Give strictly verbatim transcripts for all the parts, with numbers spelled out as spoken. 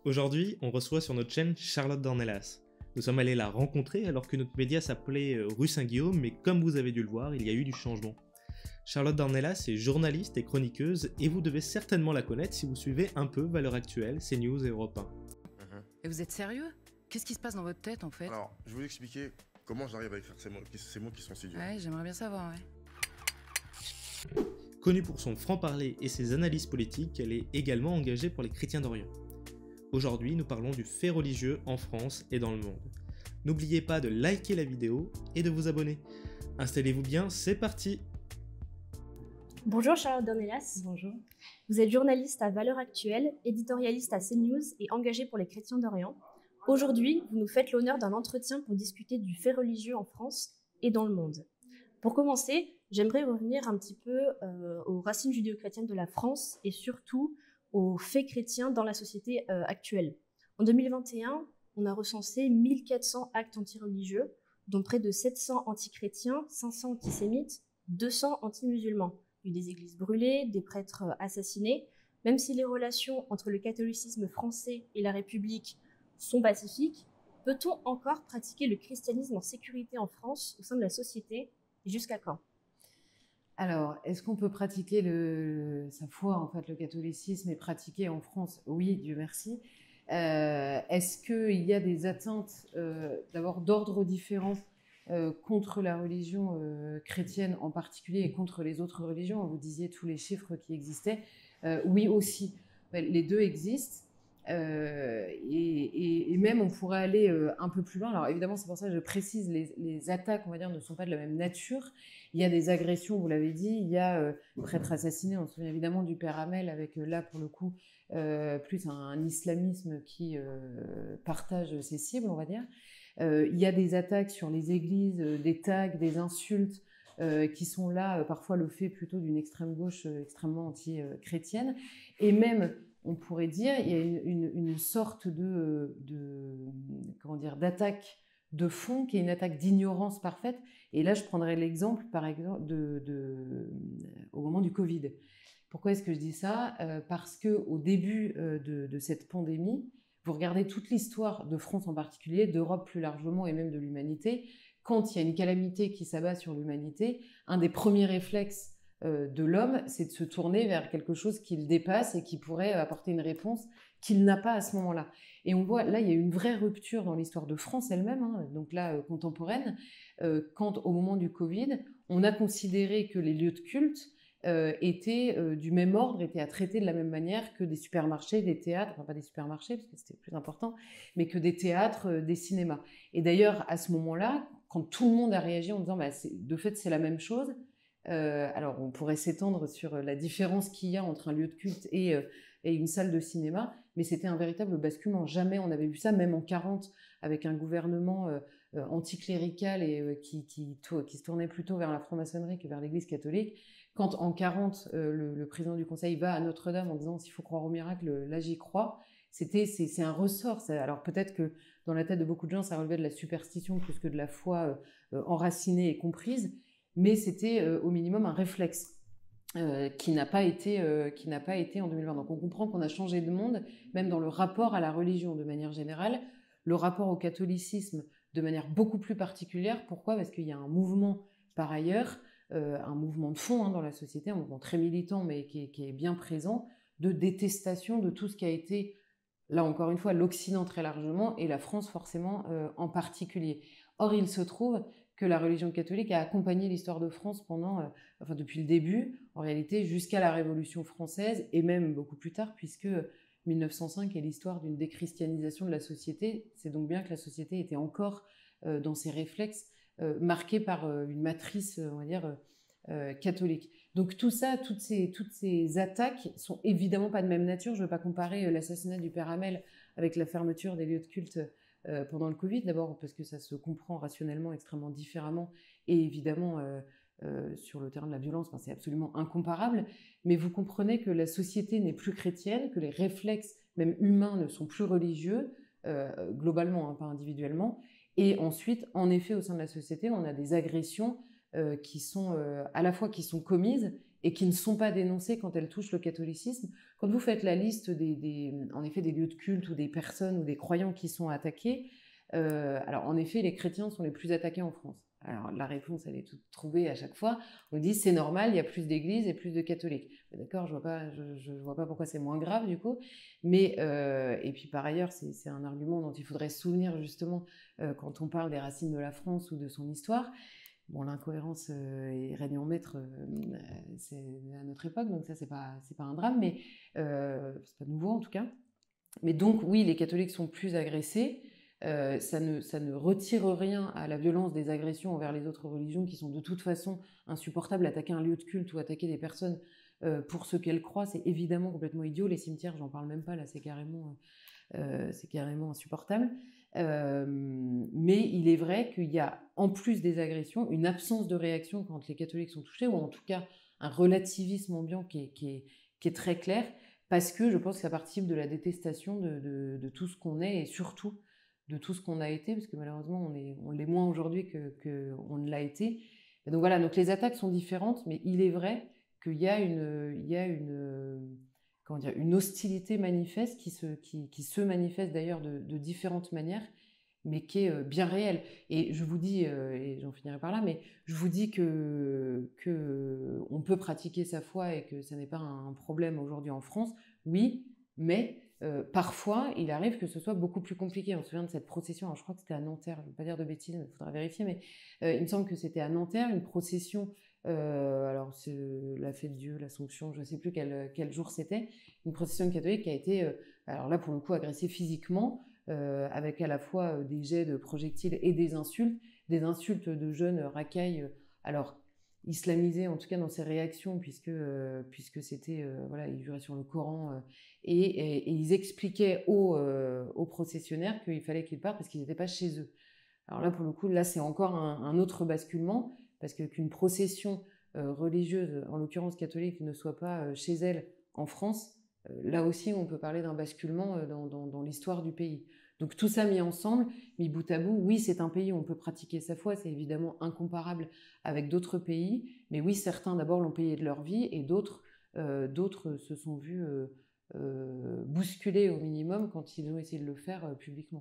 Aujourd'hui, on reçoit sur notre chaîne Charlotte Dornelas. Nous sommes allés la rencontrer alors que notre média s'appelait euh, Rue Saint-Guillaume, mais comme vous avez dû le voir, il y a eu du changement. Charlotte Dornelas est journaliste et chroniqueuse, et vous devez certainement la connaître si vous suivez un peu Valeurs Actuelles, CNews et Europe un. Mhm. Et vous êtes sérieux? Qu'est-ce qui se passe dans votre tête en fait? Alors, je vais vous expliquer comment j'arrive à écrire ces mots, ces mots qui sont si durs. Ouais, j'aimerais bien savoir, ouais. Connue pour son franc-parler et ses analyses politiques, elle est également engagée pour les chrétiens d'Orient. Aujourd'hui, nous parlons du fait religieux en France et dans le monde. N'oubliez pas de liker la vidéo et de vous abonner. Installez-vous bien, c'est parti! Bonjour Charlotte Dornelas. Bonjour. Vous êtes journaliste à Valeurs Actuelles, éditorialiste à CNews et engagée pour les chrétiens d'Orient. Aujourd'hui, vous nous faites l'honneur d'un entretien pour discuter du fait religieux en France et dans le monde. Pour commencer, j'aimerais revenir un petit peu euh, aux racines judéo-chrétiennes de la France et surtout aux faits chrétiens dans la société euh, actuelle. En deux mille vingt et un, on a recensé mille quatre cents actes antireligieux, dont près de sept cents antichrétiens, cinq cents antisémites, deux cents anti-musulmans. Il y a eu des églises brûlées, des prêtres assassinés. Même si les relations entre le catholicisme français et la République sont pacifiques, peut-on encore pratiquer le christianisme en sécurité en France au sein de la société et jusqu'à quand? Alors, est-ce qu'on peut pratiquer le, sa foi, en fait, le catholicisme et pratiquer en France? Oui, Dieu merci. Euh, est-ce qu'il y a des atteintes, euh, d'abord d'ordre différent, euh, contre la religion euh, chrétienne en particulier et contre les autres religions? Vous disiez tous les chiffres qui existaient. Euh, oui, aussi. Les deux existent. Euh, et, et, et même on pourrait aller euh, un peu plus loin. Alors évidemment, c'est pour ça que je précise, les, les attaques, on va dire, ne sont pas de la même nature. Il y a des agressions, vous l'avez dit, il y a euh, prêtre assassiné, on se souvient évidemment du père Hamel, avec euh, là pour le coup euh, plus un, un islamisme qui euh, partage ses cibles, on va dire. Euh, il y a des attaques sur les églises, euh, des tags, des insultes, Euh, qui sont là, euh, parfois le fait plutôt d'une extrême gauche euh, extrêmement anti-chrétienne. Et même, on pourrait dire, il y a une, une, une sorte de, de comment dire, d'attaque de fond qui est une attaque d'ignorance parfaite. Et là, je prendrais l'exemple, par exemple, de, de, au moment du Covid. Pourquoi est-ce que je dis ça? euh, Parce qu'au début euh, de, de cette pandémie, vous regardez toute l'histoire de France en particulier, d'Europe plus largement et même de l'humanité, quand il y a une calamité qui s'abat sur l'humanité, un des premiers réflexes euh, de l'homme, c'est de se tourner vers quelque chose qui le dépasse et qui pourrait apporter une réponse qu'il n'a pas à ce moment-là. Et on voit, là, il y a une vraie rupture dans l'histoire de France elle-même, hein, donc là, euh, contemporaine, euh, quand au moment du Covid, on a considéré que les lieux de culte euh, étaient euh, du même ordre, étaient à traiter de la même manière que des supermarchés, des théâtres, enfin pas des supermarchés, parce que c'était plus important, mais que des théâtres, euh, des cinémas. Et d'ailleurs, à ce moment-là, quand tout le monde a réagi en disant bah, de fait c'est la même chose, euh, alors on pourrait s'étendre sur la différence qu'il y a entre un lieu de culte et, euh, et une salle de cinéma, mais c'était un véritable basculement. Jamais on avait vu ça, même en quarante, avec un gouvernement euh, euh, anticlérical et euh, qui, qui, qui se tournait plutôt vers la franc-maçonnerie que vers l'église catholique. Quand en quarante, euh, le, le président du conseil va à Notre-Dame en disant s'il faut croire au miracle, là j'y crois, c'était, c'est, c'est un ressort. Ça. Alors peut-être que dans la tête de beaucoup de gens, ça relevait de la superstition plus que de la foi euh, enracinée et comprise, mais c'était euh, au minimum un réflexe euh, qui n'a pas été, euh, qui n'a pas été en deux mille vingt. Donc on comprend qu'on a changé de monde, même dans le rapport à la religion de manière générale, le rapport au catholicisme de manière beaucoup plus particulière. Pourquoi? Parce qu'il y a un mouvement par ailleurs, euh, un mouvement de fond hein, dans la société, un mouvement très militant mais qui est, qui est bien présent, de détestation de tout ce qui a été, là encore une fois, l'Occident très largement et la France forcément euh, en particulier. Or, il se trouve que la religion catholique a accompagné l'histoire de France pendant, euh, enfin depuis le début, en réalité jusqu'à la Révolution française et même beaucoup plus tard, puisque mille neuf cent cinq est l'histoire d'une déchristianisation de la société. C'est donc bien que la société était encore euh, dans ses réflexes euh, marquée par euh, une matrice, on va dire, euh, catholique. Donc tout ça, toutes ces, toutes ces attaques sont évidemment pas de même nature. Je ne veux pas comparer l'assassinat du père Hamel avec la fermeture des lieux de culte euh, pendant le Covid, d'abord parce que ça se comprend rationnellement extrêmement différemment et évidemment euh, euh, sur le terrain de la violence, enfin, c'est absolument incomparable. Mais vous comprenez que la société n'est plus chrétienne, que les réflexes, même humains, ne sont plus religieux, euh, globalement, hein, pas individuellement. Et ensuite, en effet, au sein de la société, on a des agressions euh, qui sont euh, à la fois qui sont commises et qui ne sont pas dénoncées quand elles touchent le catholicisme. Quand vous faites la liste des, des, en effet, des lieux de culte ou des personnes ou des croyants qui sont attaqués, euh, alors en effet, les chrétiens sont les plus attaqués en France. Alors la réponse, elle est toute trouvée à chaque fois. On dit c'est normal, il y a plus d'églises et plus de catholiques. D'accord, je vois pas, je, je vois pas pourquoi c'est moins grave du coup. Mais euh, et puis par ailleurs, c'est, c'est un argument dont il faudrait se souvenir justement euh, quand on parle des racines de la France ou de son histoire. Bon, l'incohérence euh, est règne en maître, euh, c'est à notre époque, donc ça c'est pas c'est pas un drame, mais euh, c'est pas nouveau en tout cas. Mais donc oui, les catholiques sont plus agressés. Euh, ça, ne, ça ne retire rien à la violence des agressions envers les autres religions qui sont de toute façon insupportables. Attaquer un lieu de culte ou attaquer des personnes euh, pour ce qu'elles croient, c'est évidemment complètement idiot. Les cimetières, j'en parle même pas, là c'est carrément, euh, c'est carrément insupportable. Euh, mais il est vrai qu'il y a, en plus des agressions, une absence de réaction quand les catholiques sont touchés, ou en tout cas un relativisme ambiant qui est, qui est, qui est très clair, parce que je pense que ça participe de la détestation de, de, de tout ce qu'on est, et surtout de tout ce qu'on a été, parce que malheureusement on, est, on l'est moins aujourd'hui qu'on que ne l'a été. Et donc voilà, donc les attaques sont différentes, mais il est vrai qu'il y a une, il y a une, comment dire, une hostilité manifeste qui se, qui, qui se manifeste d'ailleurs de, de différentes manières, mais qui est bien réelle. Et je vous dis, et j'en finirai par là, mais je vous dis que, que on peut pratiquer sa foi et que ça n'est pas un problème aujourd'hui en France, oui, mais Euh, parfois, il arrive que ce soit beaucoup plus compliqué. On se souvient de cette procession, alors je crois que c'était à Nanterre, je ne veux pas dire de bêtises, il faudra vérifier, mais euh, il me semble que c'était à Nanterre, une procession, euh, alors c'est la fête de Dieu, l'Assomption, je ne sais plus quel, quel jour c'était, une procession catholique qui a été, euh, alors là pour le coup, agressée physiquement, euh, avec à la fois des jets de projectiles et des insultes, des insultes de jeunes racailles, euh, alors islamisés en tout cas dans ses réactions, puisque, euh, puisque c'était, euh, voilà, ils juraient sur le Coran, euh, et, et, et ils expliquaient aux, euh, aux processionnaires qu'il fallait qu'ils partent parce qu'ils n'étaient pas chez eux. Alors là, pour le coup, là, c'est encore un, un autre basculement, parce que qu'une procession euh, religieuse, en l'occurrence catholique, ne soit pas euh, chez elle en France, euh, là aussi, on peut parler d'un basculement euh, dans, dans, dans l'histoire du pays. Donc tout ça mis ensemble, mis bout à bout, oui, c'est un pays où on peut pratiquer sa foi, c'est évidemment incomparable avec d'autres pays, mais oui, certains d'abord l'ont payé de leur vie, et d'autres, euh, d'autres se sont vus euh, euh, bousculés au minimum quand ils ont essayé de le faire euh, publiquement.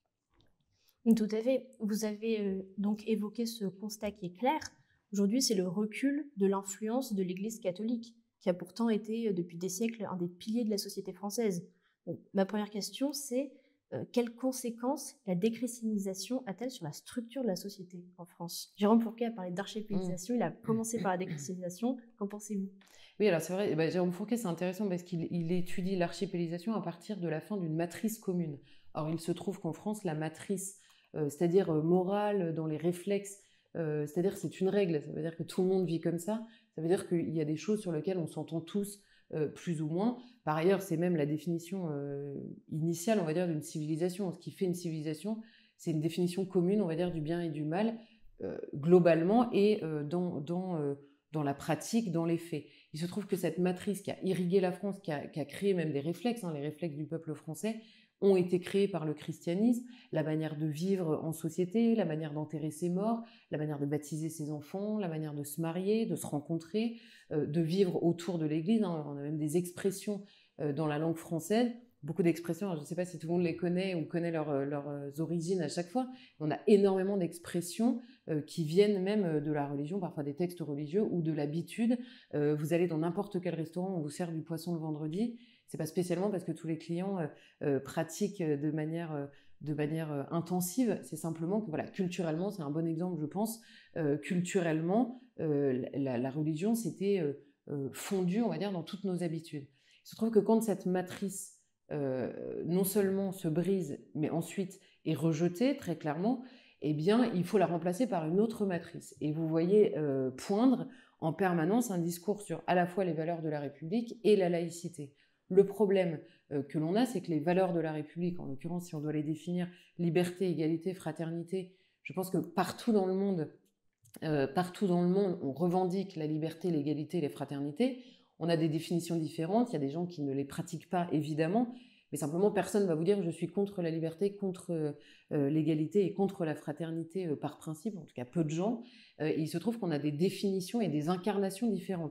Tout à fait. Vous avez euh, donc évoqué ce constat qui est clair. Aujourd'hui, c'est le recul de l'influence de l'Église catholique, qui a pourtant été, euh, depuis des siècles, un des piliers de la société française. Bon, ma première question, c'est euh, quelles conséquences la déchristianisation a-t-elle sur la structure de la société en France? Jérôme Fourquet a parlé d'archipélisation, mmh. il a commencé par la déchristianisation. Qu'en pensez-vous? Oui, alors c'est vrai, eh ben, Jérôme Fourquet, c'est intéressant parce qu'il il étudie l'archipélisation à partir de la fin d'une matrice commune. Or, il se trouve qu'en France, la matrice, euh, c'est-à-dire euh, morale, dans les réflexes, euh, c'est-à-dire c'est une règle, ça veut dire que tout le monde vit comme ça, ça veut dire qu'il y a des choses sur lesquelles on s'entend tous, euh, plus ou moins. Par ailleurs, c'est même la définition euh, initiale, on va dire, d'une civilisation. Ce qui fait une civilisation, c'est une définition commune, on va dire, du bien et du mal, euh, globalement, et euh, dans... dans euh, dans la pratique, dans les faits. Il se trouve que cette matrice qui a irrigué la France, qui a, qui a créé même des réflexes, hein, les réflexes du peuple français, ont été créés par le christianisme, la manière de vivre en société, la manière d'enterrer ses morts, la manière de baptiser ses enfants, la manière de se marier, de se rencontrer, euh, de vivre autour de l'Église. Hein. On a même des expressions euh, dans la langue française, beaucoup d'expressions, je ne sais pas si tout le monde les connaît ou connaît leur, leurs origines à chaque fois, on a énormément d'expressions euh, qui viennent même de la religion, parfois des textes religieux ou de l'habitude. Euh, vous allez dans n'importe quel restaurant, on vous sert du poisson le vendredi, c'est pas spécialement parce que tous les clients euh, euh, pratiquent de manière, euh, de manière euh, intensive, c'est simplement que voilà, culturellement, c'est un bon exemple je pense, euh, culturellement, euh, la, la religion s'était euh, euh, fondue, on va dire, dans toutes nos habitudes. Il se trouve que quand cette matrice Euh, non seulement se brise, mais ensuite est rejetée très clairement, eh bien, il faut la remplacer par une autre matrice. Et vous voyez euh, poindre en permanence un discours sur à la fois les valeurs de la République et la laïcité. Le problème euh, que l'on a, c'est que les valeurs de la République, en l'occurrence, si on doit les définir, liberté, égalité, fraternité, je pense que partout dans le monde, euh, partout dans le monde, on revendique la liberté, l'égalité et les fraternités. On a des définitions différentes, il y a des gens qui ne les pratiquent pas, évidemment, mais simplement, personne ne va vous dire « je suis contre la liberté, contre euh, l'égalité et contre la fraternité euh, par principe », en tout cas peu de gens. Euh, et il se trouve qu'on a des définitions et des incarnations différentes.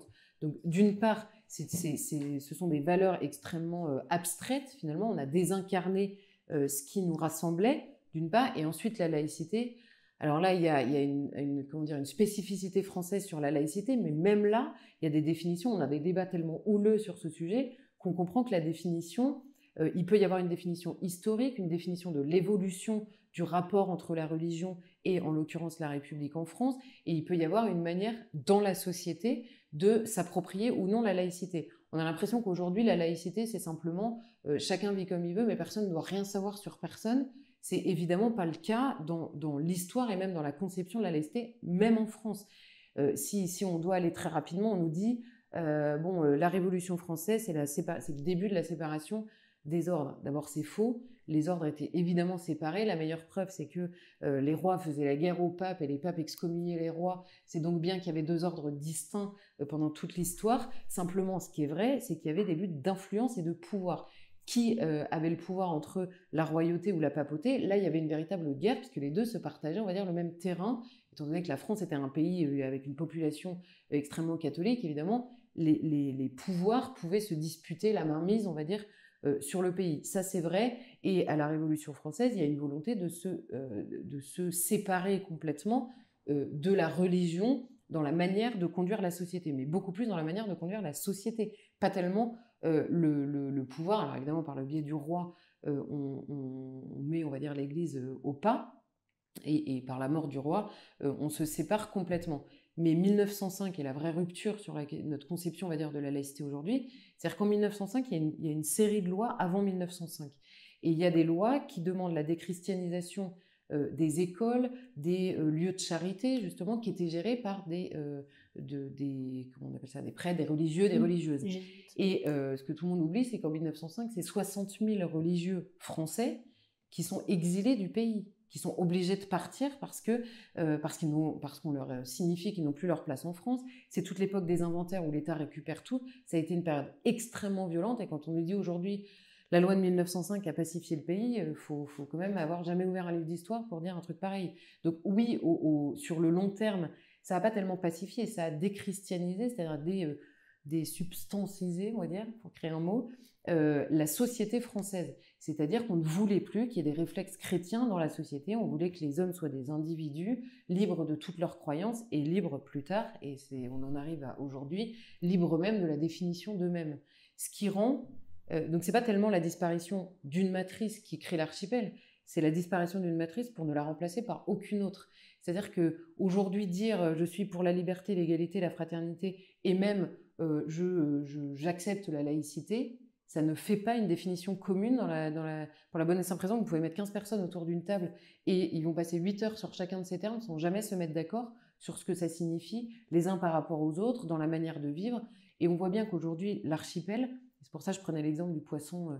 Donc, d'une part, c'est, c'est, c'est, ce sont des valeurs extrêmement euh, abstraites, finalement. On a désincarné euh, ce qui nous rassemblait, d'une part, et ensuite la laïcité. Alors là, il y a, il y a une, une, comment dire, une spécificité française sur la laïcité, mais même là, il y a des définitions, on a des débats tellement houleux sur ce sujet qu'on comprend que la définition, euh, il peut y avoir une définition historique, une définition de l'évolution du rapport entre la religion et, en l'occurrence, la République en France, et il peut y avoir une manière, dans la société, de s'approprier ou non la laïcité. On a l'impression qu'aujourd'hui, la laïcité, c'est simplement euh, chacun vit comme il veut, mais personne ne doit rien savoir sur personne. C'est évidemment pas le cas dans, dans l'histoire et même dans la conception de la laïcité, même en France. Euh, si, si on doit aller très rapidement, on nous dit euh, bon, euh, la Révolution française, c'est, la sépa- c'est le début de la séparation des ordres. D'abord, c'est faux. Les ordres étaient évidemment séparés. La meilleure preuve, c'est que euh, les rois faisaient la guerre aux papes et les papes excommuniaient les rois. C'est donc bien qu'il y avait deux ordres distincts euh, pendant toute l'histoire. Simplement, ce qui est vrai, c'est qu'il y avait des luttes d'influence et de pouvoir. Qui euh, avait le pouvoir entre la royauté ou la papauté? Là, il y avait une véritable guerre, puisque les deux se partageaient, on va dire, le même terrain. Étant donné que la France était un pays euh, avec une population euh, extrêmement catholique, évidemment, les, les, les pouvoirs pouvaient se disputer la mainmise, on va dire, euh, sur le pays. Ça, c'est vrai. Et à la Révolution française, il y a une volonté de se, euh, de se séparer complètement euh, de la religion dans la manière de conduire la société, mais beaucoup plus dans la manière de conduire la société. Pas tellement euh, le, le, le pouvoir. Alors évidemment, par le biais du roi, euh, on, on, on met, on va dire, l'Église euh, au pas, et, et par la mort du roi, euh, on se sépare complètement. Mais mille neuf cent cinq est la vraie rupture sur la, notre conception, on va dire, de la laïcité aujourd'hui. C'est-à-dire qu'en mille neuf cent cinq, il y, a une, il y a une série de lois avant mille neuf cent cinq. Et il y a des lois qui demandent la déchristianisation euh, des écoles, des euh, lieux de charité, justement, qui étaient gérés par des, euh, de, des, comment on appelle ça, des prêtres, des religieux, des mmh. religieuses. Mmh. Et euh, ce que tout le monde oublie, c'est qu'en mille neuf cent cinq, c'est soixante mille religieux français qui sont exilés du pays, qui sont obligés de partir parce que euh, parce qu'ils n'ont, parce qu'on leur signifie qu'ils n'ont plus leur place en France. C'est toute l'époque des inventaires où l'État récupère tout. Ça a été une période extrêmement violente. Et quand on nous dit aujourd'hui la loi de mille neuf cent cinq a pacifié le pays, il faut, faut quand même avoir jamais ouvert un livre d'histoire pour dire un truc pareil. Donc oui, au, au, sur le long terme, ça n'a pas tellement pacifié, ça a déchristianisé, c'est-à-dire des, euh, des substancisé, on va dire, pour créer un mot, euh, la société française. C'est-à-dire qu'on ne voulait plus qu'il y ait des réflexes chrétiens dans la société, on voulait que les hommes soient des individus libres de toutes leurs croyances et libres plus tard, et c'est, on en arrive à aujourd'hui, libres même de la définition d'eux-mêmes. Ce qui rend... Euh, donc c'est pas tellement la disparition d'une matrice qui crée l'archipel, c'est la disparition d'une matrice pour ne la remplacer par aucune autre. C'est-à-dire qu'aujourd'hui, dire euh, « je suis pour la liberté, l'égalité, la fraternité » et même euh, je, je, « j'accepte la laïcité », ça ne fait pas une définition commune. Dans la, dans la, pour la bonne et simple raison, vous pouvez mettre quinze personnes autour d'une table et ils vont passer huit heures sur chacun de ces termes sans jamais se mettre d'accord sur ce que ça signifie, les uns par rapport aux autres, dans la manière de vivre. Et on voit bien qu'aujourd'hui, l'archipel, c'est pour ça que je prenais l'exemple du poisson,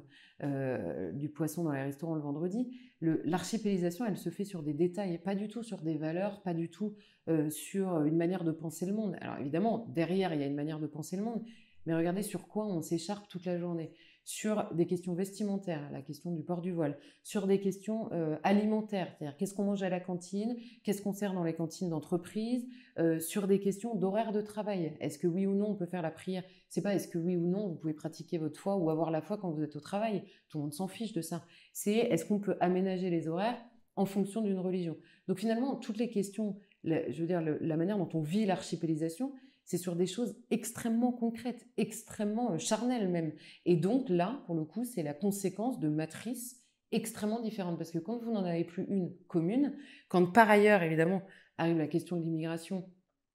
euh, du poisson dans les restaurants le vendredi, le, l'archipélisation, elle se fait sur des détails, pas du tout sur des valeurs, pas du tout euh, sur une manière de penser le monde. Alors évidemment, derrière, il y a une manière de penser le monde, mais regardez sur quoi on s'écharpe toute la journée. Sur des questions vestimentaires, la question du port du voile, sur des questions euh, alimentaires, c'est-à-dire qu'est-ce qu'on mange à la cantine, qu'est-ce qu'on sert dans les cantines d'entreprise, euh, sur des questions d'horaire de travail. Est-ce que oui ou non on peut faire la prière? C'est pas est-ce que oui ou non vous pouvez pratiquer votre foi ou avoir la foi quand vous êtes au travail. Tout le monde s'en fiche de ça. C'est est-ce qu'on peut aménager les horaires en fonction d'une religion. Donc finalement, toutes les questions, la, je veux dire, le, la manière dont on vit l'archipélisation, c'est sur des choses extrêmement concrètes, extrêmement charnelles même. Et donc là, pour le coup, c'est la conséquence de matrices extrêmement différentes. Parce que quand vous n'en avez plus une commune, quand par ailleurs, évidemment, arrive la question de l'immigration,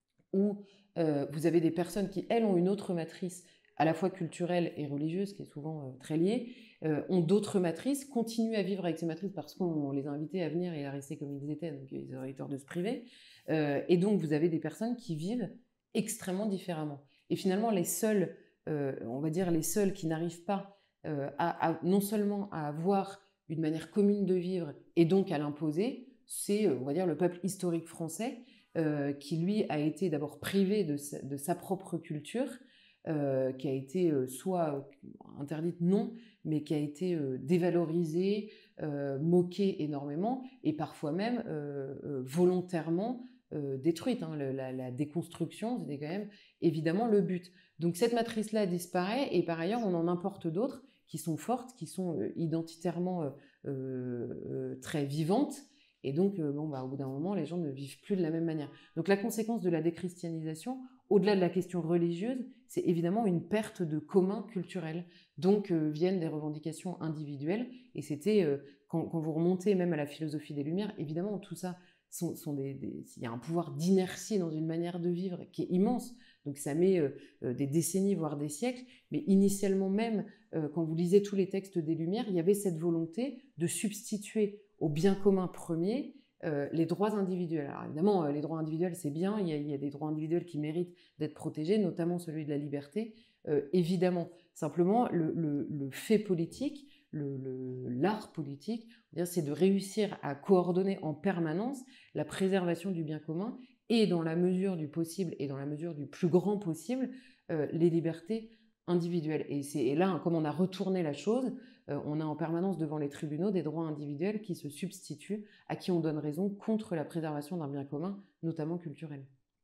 où euh, vous avez des personnes qui, elles, ont une autre matrice, à la fois culturelle et religieuse, qui est souvent euh, très liée, euh, ont d'autres matrices, continuent à vivre avec ces matrices parce qu'on les a invités à venir et à rester comme ils étaient, donc ils auraient tort de se priver. Euh, et donc, vous avez des personnes qui vivent extrêmement différemment. Et finalement, les seuls, euh, on va dire les seuls qui n'arrivent pas euh, à, à, non seulement à avoir une manière commune de vivre et donc à l'imposer, c'est, on va dire, le peuple historique français euh, qui, lui, a été d'abord privé de sa, de sa propre culture, euh, qui a été euh, soit interdite, non, mais qui a été euh, dévalorisée, euh, moquée énormément et parfois même euh, euh, volontairement Euh, détruite. Hein. Le, la, la déconstruction, c'était quand même évidemment le but. Donc cette matrice-là disparaît et par ailleurs on en importe d'autres qui sont fortes, qui sont euh, identitairement euh, euh, très vivantes. Et donc, euh, bon, bah, au bout d'un moment, les gens ne vivent plus de la même manière. Donc la conséquence de la déchristianisation, au-delà de la question religieuse, c'est évidemment une perte de commun culturel. Donc euh, viennent des revendications individuelles. Et c'était, euh, quand, quand vous remontez même à la philosophie des Lumières, évidemment, tout ça, sont, sont des, des, il y a un pouvoir d'inertie dans une manière de vivre qui est immense. Donc ça met euh, euh, des décennies, voire des siècles. Mais initialement même, euh, quand vous lisez tous les textes des Lumières, il y avait cette volonté de substituer au bien commun premier euh, les droits individuels. Alors évidemment, euh, les droits individuels, c'est bien. Il y, a, il y a des droits individuels qui méritent d'être protégés, notamment celui de la liberté, euh, évidemment. Simplement, le, le, le fait politique, le, le, l'art politique, c'est de réussir à coordonner en permanence la préservation du bien commun et dans la mesure du possible et dans la mesure du plus grand possible, euh, les libertés individuelles. Et, c'est, et là, comme on a retourné la chose, euh, on a en permanence devant les tribunaux des droits individuels qui se substituent à qui on donne raison contre la préservation d'un bien commun, notamment culturel.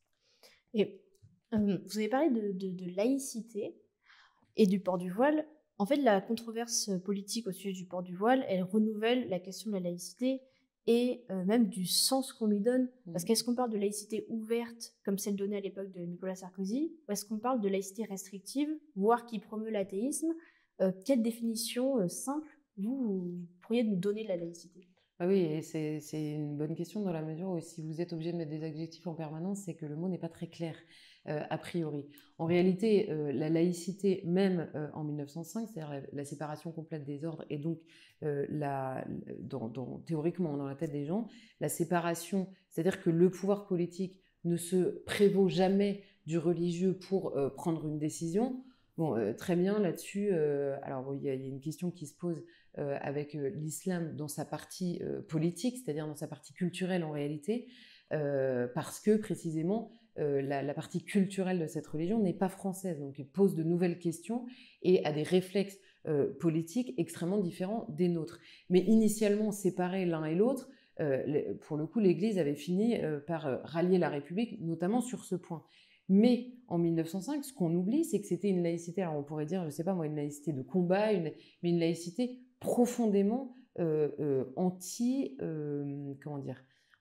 Et euh, vous avez parlé de, de, de laïcité et du port du voile. En fait, la controverse politique au sujet du port du voile, elle renouvelle la question de la laïcité et euh, même du sens qu'on lui donne. Parce qu'est-ce qu'on parle de laïcité ouverte, comme celle donnée à l'époque de Nicolas Sarkozy, ou est-ce qu'on parle de laïcité restrictive, voire qui promeut l'athéisme? euh, Quelle définition euh, simple, vous, vous pourriez nous donner de la laïcité? Ah oui, et c'est, c'est une bonne question dans la mesure où si vous êtes obligé de mettre des adjectifs en permanence, c'est que le mot n'est pas très clair, euh, a priori. En réalité, euh, la laïcité, même euh, en mille neuf cent cinq, c'est-à-dire la, la séparation complète des ordres, et donc euh, la, dans, dans, théoriquement dans la tête des gens, la séparation, c'est-à-dire que le pouvoir politique ne se prévaut jamais du religieux pour euh, prendre une décision. Bon, euh, très bien là-dessus. Euh, alors, il bon, y, y a une question qui se pose euh, avec euh, l'islam dans sa partie euh, politique, c'est-à-dire dans sa partie culturelle en réalité, euh, parce que précisément euh, la, la partie culturelle de cette religion n'est pas française, donc elle pose de nouvelles questions et a des réflexes euh, politiques extrêmement différents des nôtres. Mais initialement séparés l'un et l'autre, euh, les, pour le coup, l'Église avait fini euh, par euh, rallier la République, notamment sur ce point. Mais en mille neuf cent cinq, ce qu'on oublie, c'est que c'était une laïcité, alors on pourrait dire, je ne sais pas moi, une laïcité de combat, une, mais une laïcité profondément euh, euh, anti, euh, comment dire,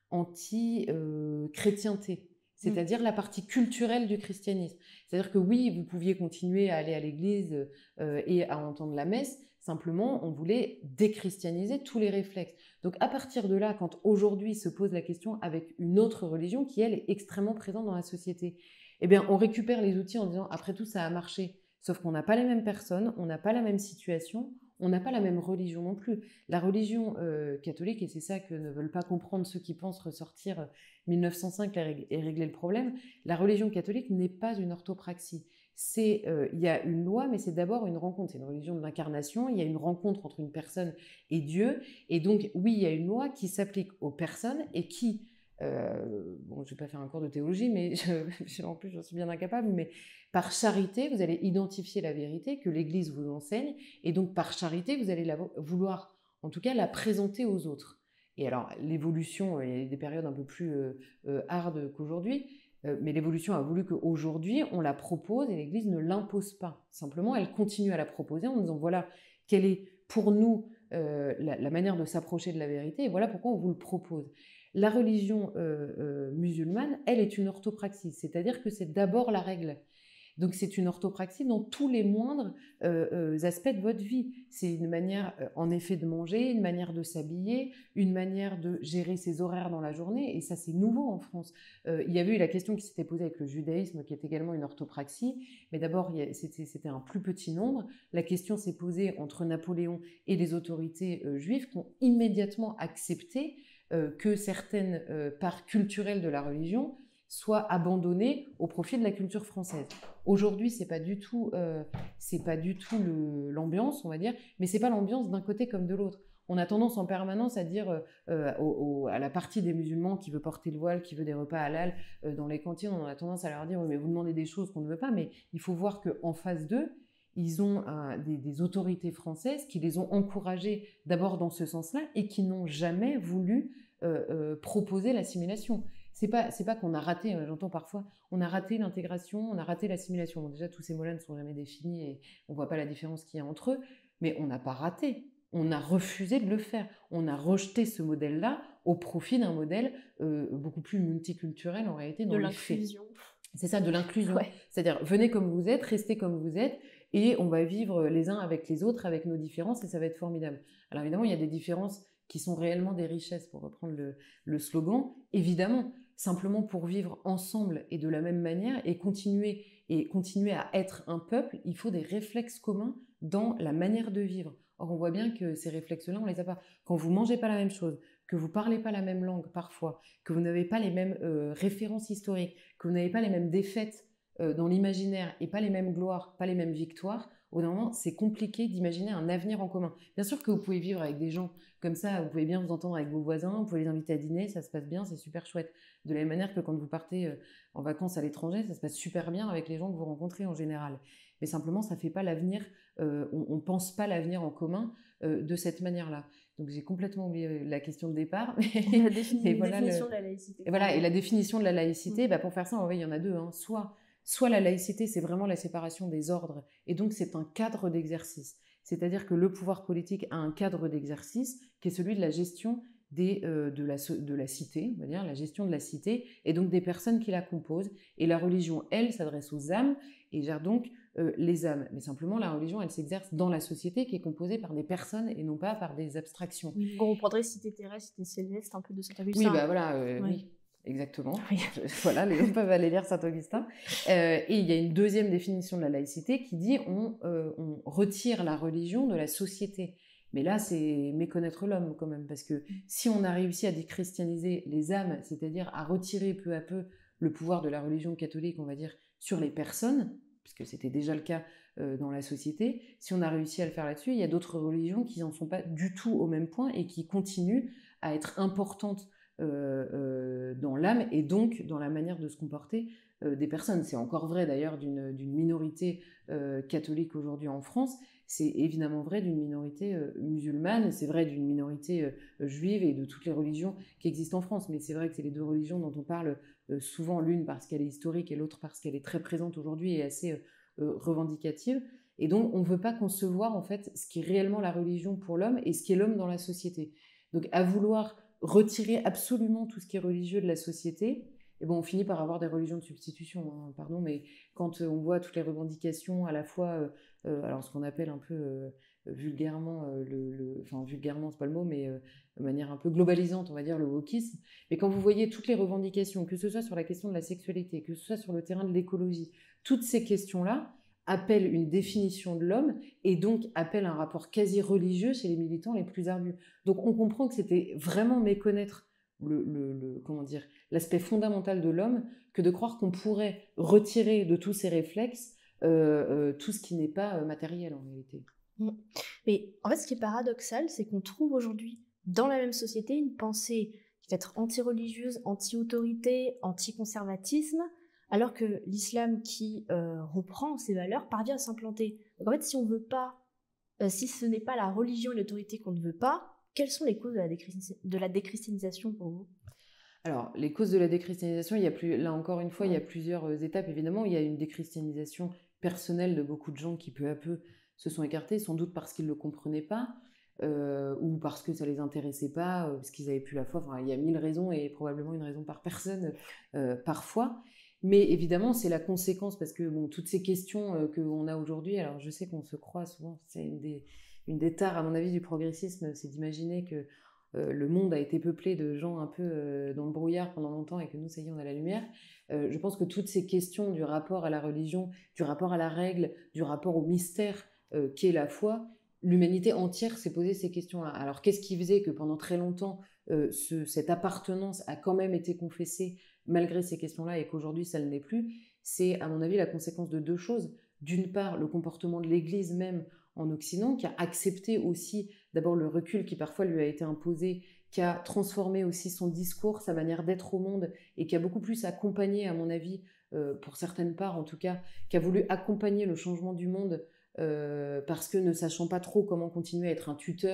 anti-chrétienté, euh, c'est-à-dire mmh. la partie culturelle du christianisme. C'est-à-dire que oui, vous pouviez continuer à aller à l'église euh, et à entendre la messe, simplement, on voulait déchristianiser tous les réflexes. Donc à partir de là, quand aujourd'hui se pose la question avec une autre religion qui, elle, est extrêmement présente dans la société, eh bien, on récupère les outils en disant, après tout, ça a marché. Sauf qu'on n'a pas les mêmes personnes, on n'a pas la même situation, on n'a pas la même religion non plus. La religion euh, catholique, et c'est ça que ne veulent pas comprendre ceux qui pensent ressortir euh, mille neuf cent cinq et régler le problème, la religion catholique n'est pas une orthopraxie. C'est, euh, il y a une loi, mais c'est d'abord une rencontre. C'est une religion de l'incarnation, il y a une rencontre entre une personne et Dieu. Et donc, oui, il y a une loi qui s'applique aux personnes et qui... Euh, bon, je ne vais pas faire un cours de théologie, mais je, en plus, j'en suis bien incapable, mais par charité, vous allez identifier la vérité que l'Église vous enseigne, et donc par charité, vous allez la, vouloir, en tout cas, la présenter aux autres. Et alors, l'évolution, il y a des périodes un peu plus euh, euh, hard qu'aujourd'hui, euh, mais l'évolution a voulu qu'aujourd'hui, on la propose et l'Église ne l'impose pas. Simplement, elle continue à la proposer en disant, voilà, quelle est pour nous euh, la, la manière de s'approcher de la vérité, et voilà pourquoi on vous le propose. La religion euh, euh, musulmane, elle est une orthopraxie, c'est-à-dire que c'est d'abord la règle. Donc c'est une orthopraxie dans tous les moindres euh, euh, aspects de votre vie. C'est une manière euh, en effet de manger, une manière de s'habiller, une manière de gérer ses horaires dans la journée, et ça c'est nouveau en France. Euh, il y avait eu la question qui s'était posée avec le judaïsme, qui est également une orthopraxie, mais d'abord c'était, c'était un plus petit nombre. La question s'est posée entre Napoléon et les autorités euh, juives qui ont immédiatement accepté euh, que certaines euh, parts culturelles de la religion soit abandonnée au profit de la culture française. Aujourd'hui, c'est pas du tout, euh, c'est pas du tout le, l'ambiance, on va dire, mais c'est pas l'ambiance d'un côté comme de l'autre. On a tendance en permanence à dire euh, au, au, à la partie des musulmans qui veut porter le voile, qui veut des repas halal euh, dans les cantines, on a tendance à leur dire oui, mais vous demandez des choses qu'on ne veut pas, mais il faut voir qu'en face d'eux, ils ont euh, des, des autorités françaises qui les ont encouragés d'abord dans ce sens-là et qui n'ont jamais voulu euh, euh, proposer l'assimilation. C'est pas, c'est pas qu'on a raté, euh, j'entends parfois, on a raté l'intégration, on a raté l'assimilation. Bon, déjà, tous ces mots-là ne sont jamais définis et on voit pas la différence qu'il y a entre eux, mais on n'a pas raté. On a refusé de le faire. On a rejeté ce modèle-là au profit d'un modèle euh, beaucoup plus multiculturel en réalité dans De les faits. l'inclusion. C'est ça, de l'inclusion. Ouais. C'est-à-dire, venez comme vous êtes, restez comme vous êtes, et on va vivre les uns avec les autres, avec nos différences, et ça va être formidable. Alors évidemment, il y a des différences qui sont réellement des richesses, pour reprendre le, le slogan. Évidemment, simplement pour vivre ensemble et de la même manière, et continuer, et continuer à être un peuple, il faut des réflexes communs dans la manière de vivre. Or, on voit bien que ces réflexes-là, on les a pas. Quand vous mangez pas la même chose, que vous parlez pas la même langue parfois, que vous n'avez pas les mêmes euh, références historiques, que vous n'avez pas les mêmes défaites euh, dans l'imaginaire et pas les mêmes gloires, pas les mêmes victoires, au bout d'un moment, c'est compliqué d'imaginer un avenir en commun. Bien sûr que vous pouvez vivre avec des gens comme ça, vous pouvez bien vous entendre avec vos voisins, vous pouvez les inviter à dîner, ça se passe bien, c'est super chouette. De la même manière que quand vous partez euh, en vacances à l'étranger, ça se passe super bien avec les gens que vous rencontrez en général. Mais simplement, ça ne fait pas l'avenir, euh, on ne pense pas l'avenir en commun euh, de cette manière-là. Donc j'ai complètement oublié la question de départ. Mais, La défini- et voilà définition le- de la laïcité. Et voilà, et la définition de la laïcité, Mm. bah pour faire ça, en vrai, il y en a deux. Hein. Soit, soit la laïcité, c'est vraiment la séparation des ordres, et donc c'est un cadre d'exercice. C'est-à-dire que le pouvoir politique a un cadre d'exercice qui est celui de la gestion des, euh, de, la, so- de la cité, on va dire, la gestion de la cité, et donc des personnes qui la composent. Et la religion, elle, s'adresse aux âmes, et gère donc euh, les âmes. Mais simplement, la religion, elle s'exerce dans la société qui est composée par des personnes et non pas par des abstractions. Oui, on reprendrait cité terrestre, cité céleste, un peu de Saint-Augustin. Oui, bah voilà, euh, Ouais. oui, exactement. Oui. Voilà, les gens peuvent aller lire Saint-Augustin. Euh, et il y a une deuxième définition de la laïcité qui dit on, euh, on retire la religion de la société. Mais là, c'est méconnaître l'homme quand même, parce que si on a réussi à déchristianiser les âmes, c'est-à-dire à retirer peu à peu le pouvoir de la religion catholique, on va dire, sur les personnes, puisque c'était déjà le cas euh, dans la société, si on a réussi à le faire là-dessus, il y a d'autres religions qui n'en sont pas du tout au même point et qui continuent à être importantes euh, euh, dans l'âme et donc dans la manière de se comporter euh, des personnes. C'est encore vrai d'ailleurs d'une, d'une minorité euh, catholique aujourd'hui en France, c'est évidemment vrai d'une minorité euh, musulmane, c'est vrai d'une minorité euh, juive et de toutes les religions qui existent en France, mais c'est vrai que c'est les deux religions dont on parle euh, souvent, l'une parce qu'elle est historique et l'autre parce qu'elle est très présente aujourd'hui et assez euh, revendicative. Et donc, on ne veut pas concevoir en fait ce qui est réellement la religion pour l'homme et ce qui est l'homme dans la société. Donc, à vouloir retirer absolument tout ce qui est religieux de la société, et bon, on finit par avoir des religions de substitution, hein, pardon, mais quand euh, on voit toutes les revendications, à la fois, euh, euh, alors ce qu'on appelle un peu euh, vulgairement, euh, le, le, enfin vulgairement c'est pas le mot, mais euh, de manière un peu globalisante, on va dire le wokisme, mais quand vous voyez toutes les revendications, que ce soit sur la question de la sexualité, que ce soit sur le terrain de l'écologie, toutes ces questions-là appellent une définition de l'homme et donc appellent un rapport quasi religieux chez les militants les plus ardus. Donc on comprend que c'était vraiment méconnaître Le, le, le, comment dire, l'aspect fondamental de l'homme que de croire qu'on pourrait retirer de tous ces réflexes euh, euh, tout ce qui n'est pas euh, matériel en réalité. Mais en fait, ce qui est paradoxal, c'est qu'on trouve aujourd'hui dans la même société une pensée qui va être anti-religieuse, anti-autorité, anti-conservatisme, alors que l'islam qui euh, reprend ces valeurs parvient à s'implanter. Donc en fait, si on veut pas, euh, si ce n'est pas la religion et l'autorité qu'on ne veut pas, quelles sont les causes de la, déchristi- de la déchristianisation pour vous? Alors, les causes de la déchristianisation, il y a plus, là encore une fois, il y a plusieurs euh, étapes. Évidemment, il y a une déchristianisation personnelle de beaucoup de gens qui, peu à peu, se sont écartés, sans doute parce qu'ils ne le comprenaient pas, euh, ou parce que ça ne les intéressait pas, euh, parce qu'ils n'avaient plus la foi. Enfin, il y a mille raisons, et probablement une raison par personne, euh, parfois. Mais évidemment, c'est la conséquence, parce que bon, toutes ces questions euh, qu'on a aujourd'hui, alors je sais qu'on se croit souvent, c'est une des, une des tares, à mon avis, du progressisme, c'est d'imaginer que Euh, le monde a été peuplé de gens un peu euh, dans le brouillard pendant longtemps et que nous, ça y est, on a la lumière. Euh, je pense que toutes ces questions du rapport à la religion, du rapport à la règle, du rapport au mystère euh, qu'est la foi, l'humanité entière s'est posé ces questions-là. Alors, qu'est-ce qui faisait que pendant très longtemps, euh, ce, cette appartenance a quand même été confessée malgré ces questions-là et qu'aujourd'hui, ça ne l'est plus? C'est, à mon avis, la conséquence de deux choses. D'une part, le comportement de l'Église même en Occident, qui a accepté aussi d'abord le recul qui parfois lui a été imposé, qui a transformé aussi son discours, sa manière d'être au monde, et qui a beaucoup plus accompagné, à mon avis, euh, pour certaines parts en tout cas, qui a voulu accompagner le changement du monde, euh, parce que ne sachant pas trop comment continuer à être un tuteur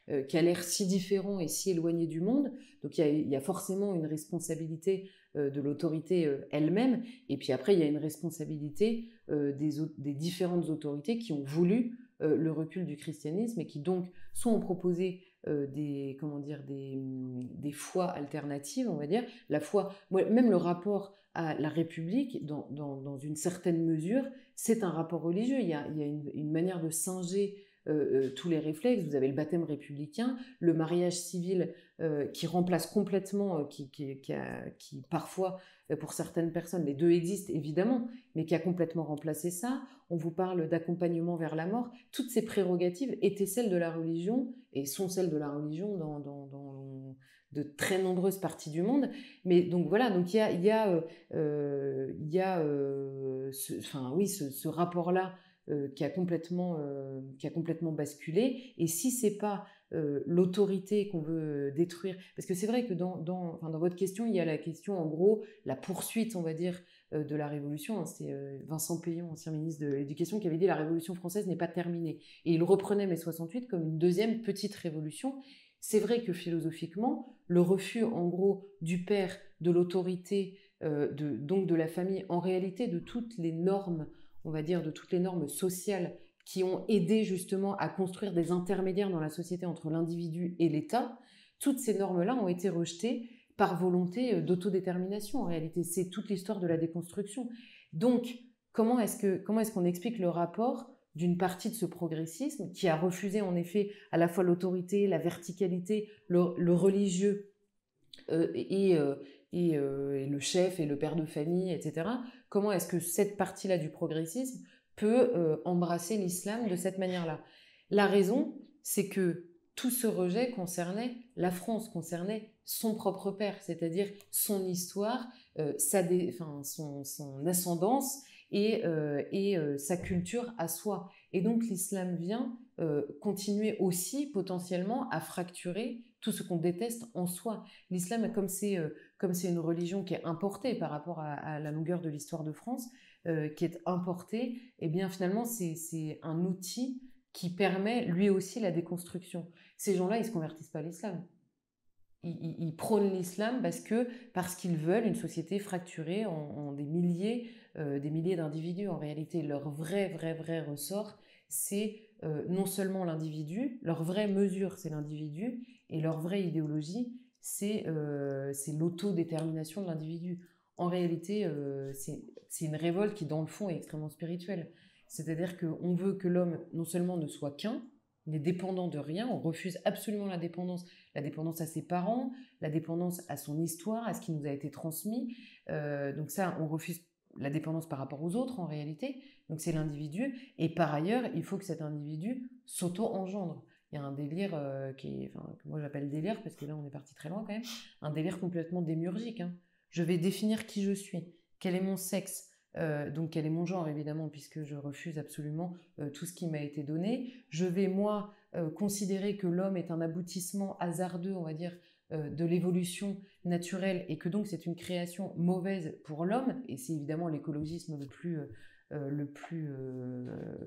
euh, qui a l'air si différent et si éloigné du monde. Donc il y a, il y a forcément une responsabilité euh, de l'autorité euh, elle-même, et puis après il y a une responsabilité euh, des, des différentes autorités qui ont voulu euh, le recul du christianisme et qui donc soit ont proposé euh, des, comment dire, des, des foi alternatives, on va dire. La foi, moi, même le rapport à la République, dans, dans, dans une certaine mesure, c'est un rapport religieux. Il y a, il y a une, une manière de singer euh, euh, tous les réflexes. Vous avez le baptême républicain, le mariage civil euh, qui remplace complètement, euh, qui, qui, qui, a, qui parfois, euh, pour certaines personnes, les deux existent évidemment, mais qui a complètement remplacé ça. On vous parle d'accompagnement vers la mort. Toutes ces prérogatives étaient celles de la religion et sont celles de la religion dans, dans, dans de très nombreuses parties du monde. Mais donc voilà, donc il y a, il y a, euh, euh, il y a euh, ce, enfin, oui, ce, ce rapport-là euh, qui, a complètement, euh, qui a complètement basculé. Et si c'est pas euh, l'autorité qu'on veut détruire, parce que c'est vrai que dans, dans, enfin, dans votre question, il y a la question, en gros, la poursuite, on va dire, euh, de la Révolution. Hein, c'est euh, Vincent Peillon, ancien ministre de l'Éducation, qui avait dit « La Révolution française n'est pas terminée ». Et il reprenait mai soixante-huit comme une deuxième petite révolution. C'est vrai que philosophiquement, le refus, en gros, du père, de l'autorité, euh, de, donc de la famille, en réalité de toutes les normes, on va dire, de toutes les normes sociales qui ont aidé justement à construire des intermédiaires dans la société entre l'individu et l'État, toutes ces normes-là ont été rejetées par volonté d'autodétermination. En réalité, c'est toute l'histoire de la déconstruction. Donc, comment est-ce que, comment est-ce qu'on explique le rapport d'une partie de ce progressisme qui a refusé en effet à la fois l'autorité, la verticalité, le, le religieux euh, et, euh, et, euh, et le chef et le père de famille, et cetera. Comment est-ce que cette partie-là du progressisme peut euh, embrasser l'islam de cette manière-là? La raison, c'est que tout ce rejet concernait la France, concernait son propre père, c'est-à-dire son histoire, euh, sa dé, enfin, son, son ascendance, et, euh, et euh, sa culture à soi. Et donc l'islam vient euh, continuer aussi potentiellement à fracturer tout ce qu'on déteste en soi. L'islam, comme c'est euh, comme c'est une religion qui est importée par rapport à, à la longueur de l'histoire de France, euh, qui est importée, et bien finalement c'est, c'est un outil qui permet lui aussi la déconstruction. Ces gens-là, ils ne se convertissent pas à l'islam. Ils, ils, ils prônent l'islam parce que parce qu'ils veulent une société fracturée en, en des milliers Euh, des milliers d'individus. En réalité, leur vrai, vrai, vrai ressort, c'est euh, non seulement l'individu, leur vraie mesure, c'est l'individu, et leur vraie idéologie, c'est, euh, c'est l'autodétermination de l'individu. En réalité, euh, c'est, c'est une révolte qui, dans le fond, est extrêmement spirituelle. C'est-à-dire qu'on veut que l'homme, non seulement ne soit qu'un, n'est dépendant de rien, on refuse absolument la dépendance, la dépendance à ses parents, la dépendance à son histoire, à ce qui nous a été transmis. Euh, donc ça, on refuse la dépendance par rapport aux autres en réalité, donc c'est l'individu, et par ailleurs, il faut que cet individu s'auto-engendre. Il y a un délire euh, qui est, enfin, que moi j'appelle délire, parce que là on est parti très loin quand même, un délire complètement démiurgique. Hein. Je vais définir qui je suis, quel est mon sexe, euh, donc quel est mon genre évidemment, puisque je refuse absolument euh, tout ce qui m'a été donné. Je vais moi euh, considérer que l'homme est un aboutissement hasardeux, on va dire, de l'évolution naturelle, et que donc c'est une création mauvaise pour l'homme, et c'est évidemment l'écologisme le plus, euh, le plus euh,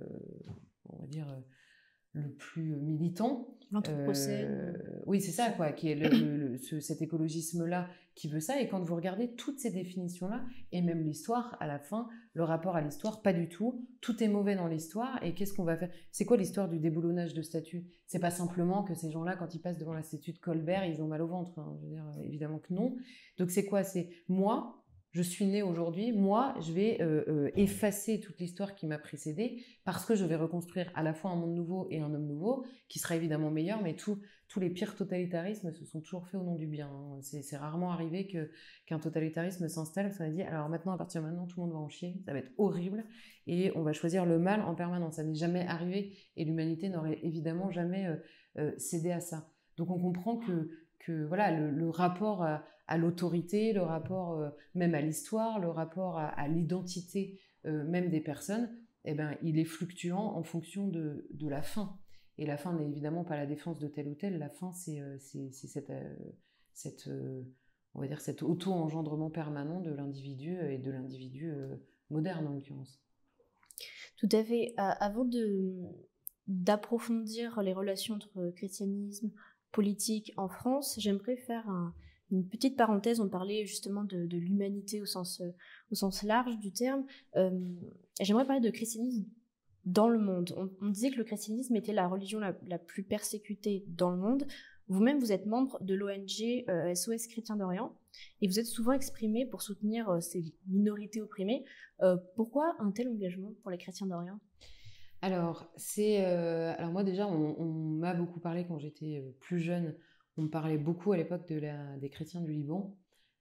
on va dire, le plus militant. L'anthropocène. Euh, oui, c'est ça, quoi, qui est le, le, le, ce, cet écologisme-là qui veut ça. Et quand vous regardez toutes ces définitions-là, et même l'histoire, à la fin, le rapport à l'histoire, pas du tout. Tout est mauvais dans l'histoire. Et qu'est-ce qu'on va faire? C'est quoi l'histoire du déboulonnage de statues? C'est pas simplement que ces gens-là, quand ils passent devant la statue de Colbert, ils ont mal au ventre. Hein. Je veux dire, évidemment que non. Donc c'est quoi? C'est moi... Je suis née aujourd'hui, moi, je vais euh, euh, effacer toute l'histoire qui m'a précédée parce que je vais reconstruire à la fois un monde nouveau et un homme nouveau qui sera évidemment meilleur, mais tout, tous les pires totalitarismes se sont toujours faits au nom du bien. Hein. C'est, c'est rarement arrivé que, qu'un totalitarisme s'installe parce qu'on a dit alors maintenant, à partir de maintenant, tout le monde va en chier, ça va être horrible et on va choisir le mal en permanence. Ça n'est jamais arrivé et l'humanité n'aurait évidemment jamais euh, euh, cédé à ça. Donc on comprend que, que voilà, le, le rapport à, à l'autorité, le rapport euh, même à l'histoire, le rapport à, à l'identité euh, même des personnes, eh ben, il est fluctuant en fonction de, de la fin. Et la fin n'est évidemment pas la défense de tel ou tel, la fin c'est, euh, c'est, c'est cette, euh, cette, euh, on va dire cet auto-engendrement permanent de l'individu et de l'individu euh, moderne en l'occurrence. Tout à fait. Euh, avant de, d'approfondir les relations entre christianisme, politique en France, j'aimerais faire un, une petite parenthèse. On parlait justement de, de l'humanité au sens, au sens large du terme. Euh, j'aimerais parler de christianisme dans le monde. On, on disait que le christianisme était la religion la, la plus persécutée dans le monde. Vous-même, vous êtes membre de l'O N G euh, S O S Chrétiens d'Orient et vous êtes souvent exprimé pour soutenir euh, ces minorités opprimées. Euh, pourquoi un tel engagement pour les chrétiens d'Orient ? Alors, c'est, euh, alors moi déjà, on, on m'a beaucoup parlé quand j'étais plus jeune. On me parlait beaucoup à l'époque de la, des chrétiens du Liban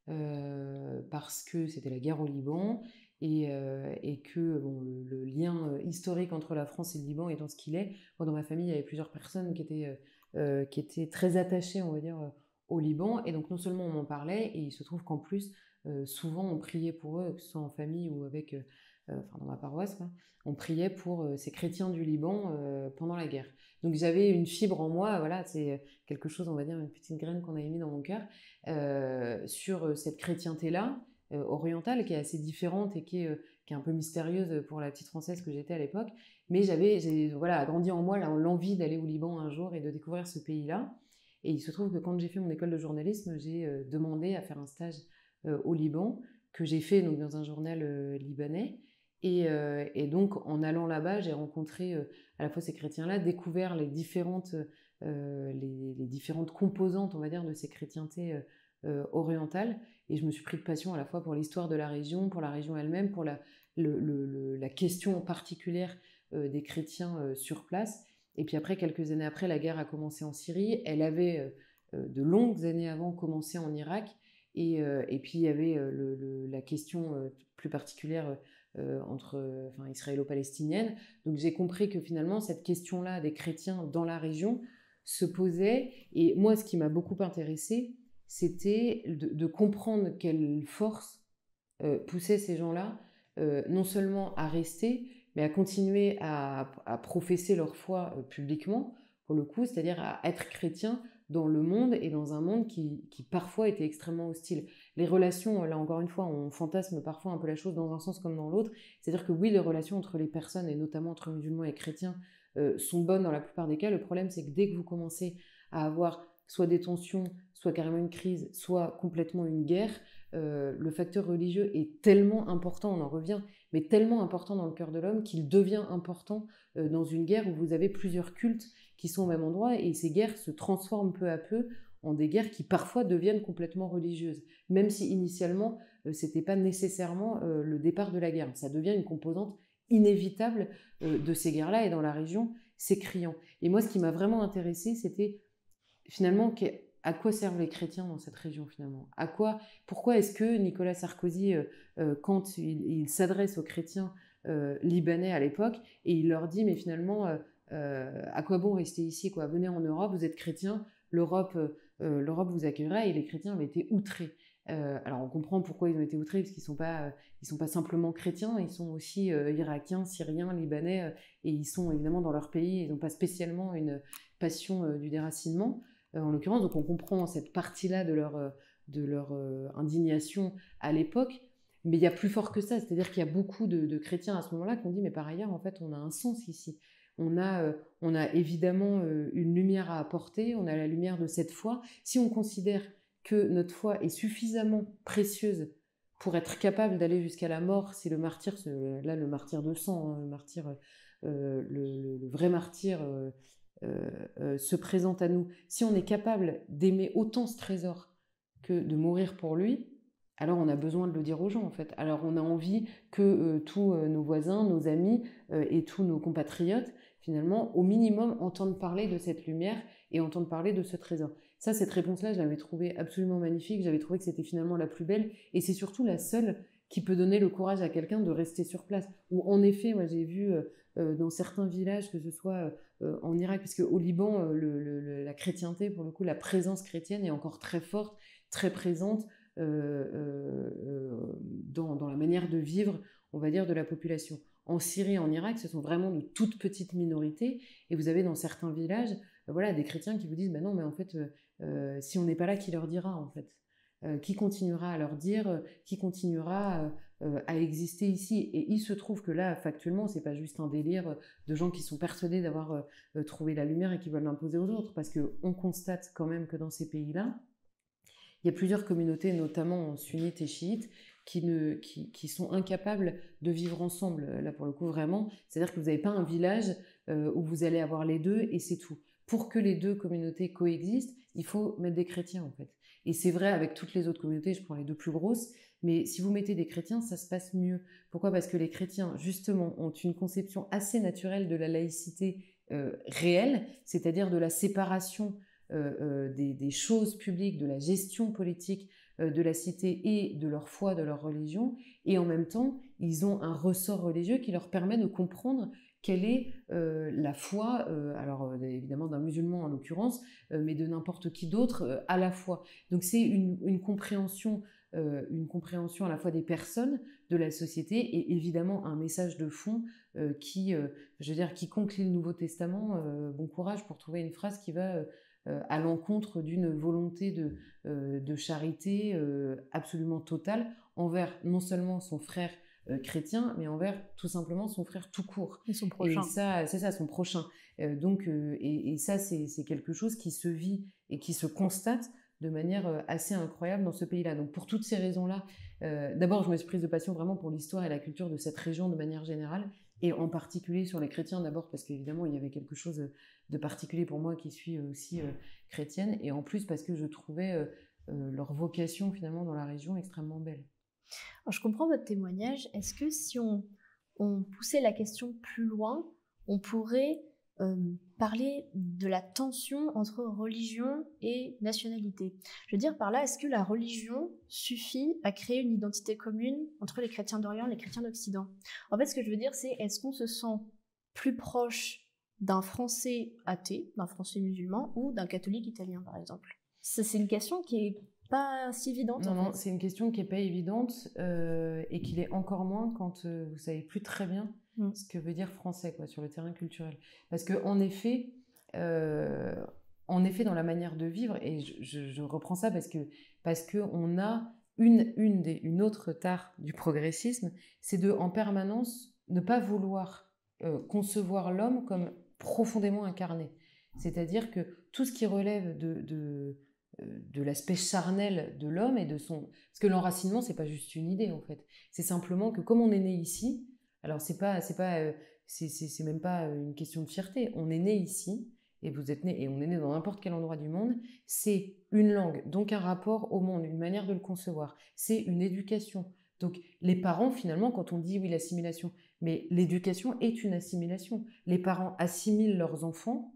euh, parce que c'était la guerre au Liban et, euh, et que bon, le, le lien historique entre la France et le Liban étant ce qu'il est. Moi, dans ma famille, il y avait plusieurs personnes qui étaient, euh, qui étaient très attachées, on va dire, au Liban. Et donc, non seulement on m'en parlait, et il se trouve qu'en plus, euh, souvent, on priait pour eux, que ce soit en famille ou avec, euh, enfin, dans ma paroisse, quoi. On priait pour euh, ces chrétiens du Liban euh, pendant la guerre. Donc j'avais une fibre en moi, voilà, c'est quelque chose, on va dire, une petite graine qu'on avait mis dans mon cœur, euh, sur cette chrétienté-là, euh, orientale, qui est assez différente et qui est, euh, qui est un peu mystérieuse pour la petite Française que j'étais à l'époque. Mais j'avais, j'ai, voilà, grandi en moi là, l'envie d'aller au Liban un jour et de découvrir ce pays-là. Et il se trouve que quand j'ai fait mon école de journalisme, j'ai euh, demandé à faire un stage euh, au Liban, que j'ai fait donc, dans un journal euh, libanais. Et, euh, et donc, en allant là-bas, j'ai rencontré euh, à la fois ces chrétiens-là, découvert les différentes, euh, les, les différentes composantes, on va dire, de ces chrétientés euh, orientales. Et je me suis pris de passion à la fois pour l'histoire de la région, pour la région elle-même, pour la, le, le, le, la question particulière euh, des chrétiens euh, sur place. Et puis après, quelques années après, la guerre a commencé en Syrie. Elle avait, euh, de longues années avant, commencé en Irak. Et, euh, et puis, il y avait euh, le, le, la question euh, plus particulière Euh, entre euh, enfin, israélo-palestinienne. Donc j'ai compris que finalement cette question-là des chrétiens dans la région se posait, et moi ce qui m'a beaucoup intéressée, c'était de, de comprendre quelle force euh, poussait ces gens-là euh, non seulement à rester, mais à continuer à, à professer leur foi euh, publiquement, pour le coup, c'est-à-dire à être chrétien dans le monde et dans un monde qui, qui parfois était extrêmement hostile. Les relations, là encore une fois, on fantasme parfois un peu la chose dans un sens comme dans l'autre, c'est-à-dire que oui, les relations entre les personnes, et notamment entre musulmans et chrétiens, euh, sont bonnes dans la plupart des cas. Le problème, c'est que dès que vous commencez à avoir soit des tensions, soit carrément une crise, soit complètement une guerre, euh, le facteur religieux est tellement important, on en revient, mais tellement important dans le cœur de l'homme qu'il devient important euh, dans une guerre où vous avez plusieurs cultes qui sont au même endroit, et ces guerres se transforment peu à peu en des guerres qui parfois deviennent complètement religieuses, même si initialement euh, c'était pas nécessairement euh, le départ de la guerre. Ça devient une composante inévitable euh, de ces guerres-là, et dans la région, c'est criant. Et moi, ce qui m'a vraiment intéressée, c'était finalement à quoi servent les chrétiens dans cette région finalement. À quoi, pourquoi est-ce que Nicolas Sarkozy, euh, euh, quand il, il s'adresse aux chrétiens euh, libanais à l'époque, et il leur dit, mais finalement, euh, euh, à quoi bon rester ici, quoi? Venez en Europe, vous êtes chrétiens, l'Europe, euh, l'Europe vous accueillera. Et les chrétiens avaient été outrés. Euh, alors on comprend pourquoi ils ont été outrés, parce qu'ils ne sont, euh, sont pas simplement chrétiens, ils sont aussi euh, irakiens, syriens, libanais, euh, et ils sont évidemment dans leur pays, ils n'ont pas spécialement une passion euh, du déracinement, euh, en l'occurrence. Donc on comprend cette partie-là de leur, euh, de leur euh, indignation à l'époque, mais il y a plus fort que ça, c'est-à-dire qu'il y a beaucoup de, de chrétiens à ce moment-là qui ont dit, mais par ailleurs, en fait, on a un sens ici. On a, euh, on a évidemment euh, une lumière à apporter, on a la lumière de cette foi. Si on considère que notre foi est suffisamment précieuse pour être capable d'aller jusqu'à la mort, si le martyr, là le martyr de sang, hein, le, martyr, euh, le, le vrai martyr euh, euh, euh, se présente à nous, si on est capable d'aimer autant ce trésor que de mourir pour lui, alors on a besoin de le dire aux gens en fait. Alors on a envie que euh, tous euh, nos voisins, nos amis euh, et tous nos compatriotes, finalement, au minimum, entendent parler de cette lumière et entendent parler de ce trésor. Ça, cette réponse-là, je l'avais trouvée absolument magnifique. J'avais trouvé que c'était finalement la plus belle, et c'est surtout la seule qui peut donner le courage à quelqu'un de rester sur place. Ou en effet, moi j'ai vu euh, dans certains villages, que ce soit euh, en Irak, puisque au Liban, euh, le, le, la chrétienté, pour le coup, la présence chrétienne est encore très forte, très présente euh, euh, dans, dans la manière de vivre, on va dire, de la population. En Syrie, en Irak, ce sont vraiment de toutes petites minorités, et vous avez dans certains villages, euh, voilà, des chrétiens qui vous disent, bah non, mais en fait, euh, euh, si on n'est pas là, qui leur dira, en fait, euh, qui continuera à leur dire, euh, qui continuera euh, a existé ici. Et il se trouve que là, factuellement, c'est pas juste un délire de gens qui sont persuadés d'avoir euh, trouvé la lumière et qui veulent l'imposer aux autres, parce qu'on constate quand même que dans ces pays-là, il y a plusieurs communautés, notamment sunnites et chiites, qui, ne, qui, qui sont incapables de vivre ensemble, là pour le coup vraiment. C'est-à-dire que vous n'avez pas un village euh, où vous allez avoir les deux et c'est tout. Pour que les deux communautés coexistent, il faut mettre des chrétiens en fait. Et c'est vrai avec toutes les autres communautés, je prends les deux plus grosses, mais si vous mettez des chrétiens, ça se passe mieux. Pourquoi ? Parce que les chrétiens, justement, ont une conception assez naturelle de la laïcité euh, réelle, c'est-à-dire de la séparation euh, euh, des, des choses publiques, de la gestion politique euh, de la cité et de leur foi, de leur religion. Et en même temps, ils ont un ressort religieux qui leur permet de comprendre quelle est euh, la foi, euh, alors euh, évidemment d'un musulman en l'occurrence, euh, mais de n'importe qui d'autre euh, à la fois. Donc c'est une, une, compréhension, euh, une compréhension à la fois des personnes, de la société, et évidemment un message de fond euh, qui, euh, je veux dire, quiconque lit le Nouveau Testament, euh, bon courage pour trouver une phrase qui va euh, à l'encontre d'une volonté de, euh, de charité euh, absolument totale envers non seulement son frère Euh, chrétien, mais envers tout simplement son frère tout court. Et son prochain. Et ça, c'est ça, son prochain. Euh, donc, euh, et, et ça, c'est, c'est quelque chose qui se vit et qui se constate de manière euh, assez incroyable dans ce pays-là. Donc, pour toutes ces raisons-là, euh, d'abord, je me suis prise de passion vraiment pour l'histoire et la culture de cette région de manière générale, et en particulier sur les chrétiens d'abord, parce qu'évidemment, il y avait quelque chose de particulier pour moi qui suis aussi euh, chrétienne, et en plus parce que je trouvais euh, euh, leur vocation finalement dans la région extrêmement belle. Alors, je comprends votre témoignage. Est-ce que si on, on poussait la question plus loin, on pourrait euh, parler de la tension entre religion et nationalité ? Je veux dire par là, est-ce que la religion suffit à créer une identité commune entre les chrétiens d'Orient et les chrétiens d'Occident ? En fait, ce que je veux dire, c'est est-ce qu'on se sent plus proche d'un Français athée, d'un Français musulman ou d'un catholique italien, par exemple ? Ça, c'est une question qui est pas si évidente. Non, en non, fait. c'est une question qui n'est pas évidente euh, et qui l'est encore moins quand euh, vous savez plus très bien mm. ce que veut dire français quoi, sur le terrain culturel. Parce qu'en effet, euh, en effet, dans la manière de vivre, et je, je, je reprends ça parce que parce qu'on a une, une, des, une autre tare du progressisme, c'est de en permanence ne pas vouloir euh, concevoir l'homme comme profondément incarné. C'est-à-dire que tout ce qui relève de... de de l'aspect charnel de l'homme et de son... Parce que l'enracinement, c'est pas juste une idée, en fait. C'est simplement que comme on est né ici, alors c'est pas, c'est pas, euh, c'est, c'est, c'est même pas une question de fierté. On est né ici, et vous êtes né, et on est né dans n'importe quel endroit du monde. C'est une langue, donc un rapport au monde, une manière de le concevoir. C'est une éducation. Donc les parents, finalement, quand on dit oui, l'assimilation, mais l'éducation est une assimilation. Les parents assimilent leurs enfants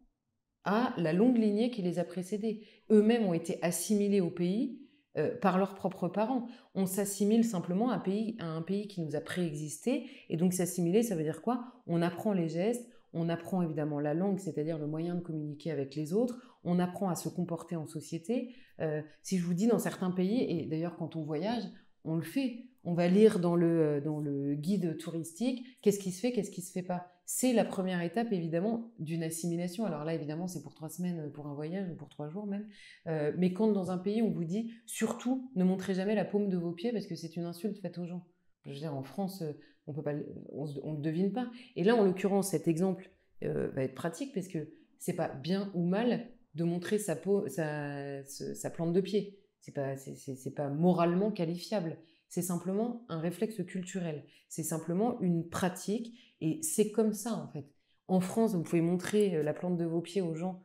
à la longue lignée qui les a précédés. Eux-mêmes ont été assimilés au pays euh, par leurs propres parents. On s'assimile simplement à un, pays, à un pays qui nous a préexisté, et donc s'assimiler, ça veut dire quoi ? On apprend les gestes, on apprend évidemment la langue, c'est-à-dire le moyen de communiquer avec les autres, on apprend à se comporter en société. Euh, si je vous dis dans certains pays, et d'ailleurs quand on voyage, on le fait, on va lire dans le, dans le guide touristique, qu'est-ce qui se fait, qu'est-ce qui se fait pas. C'est la première étape, évidemment, d'une assimilation. Alors là, évidemment, c'est pour trois semaines, pour un voyage, ou pour trois jours même. Euh, mais quand dans un pays, on vous dit, surtout, ne montrez jamais la paume de vos pieds, parce que c'est une insulte faite aux gens. Je veux dire, en France, on peut pas, on ne le devine pas. Et là, en l'occurrence, cet exemple euh, va être pratique, parce que c'est pas bien ou mal de montrer sa, peau, sa, sa plante de pied. C'est pas, c'est, c'est, c'est pas moralement qualifiable. C'est simplement un réflexe culturel. C'est simplement une pratique, et c'est comme ça, en fait. En France, vous pouvez montrer la plante de vos pieds aux gens,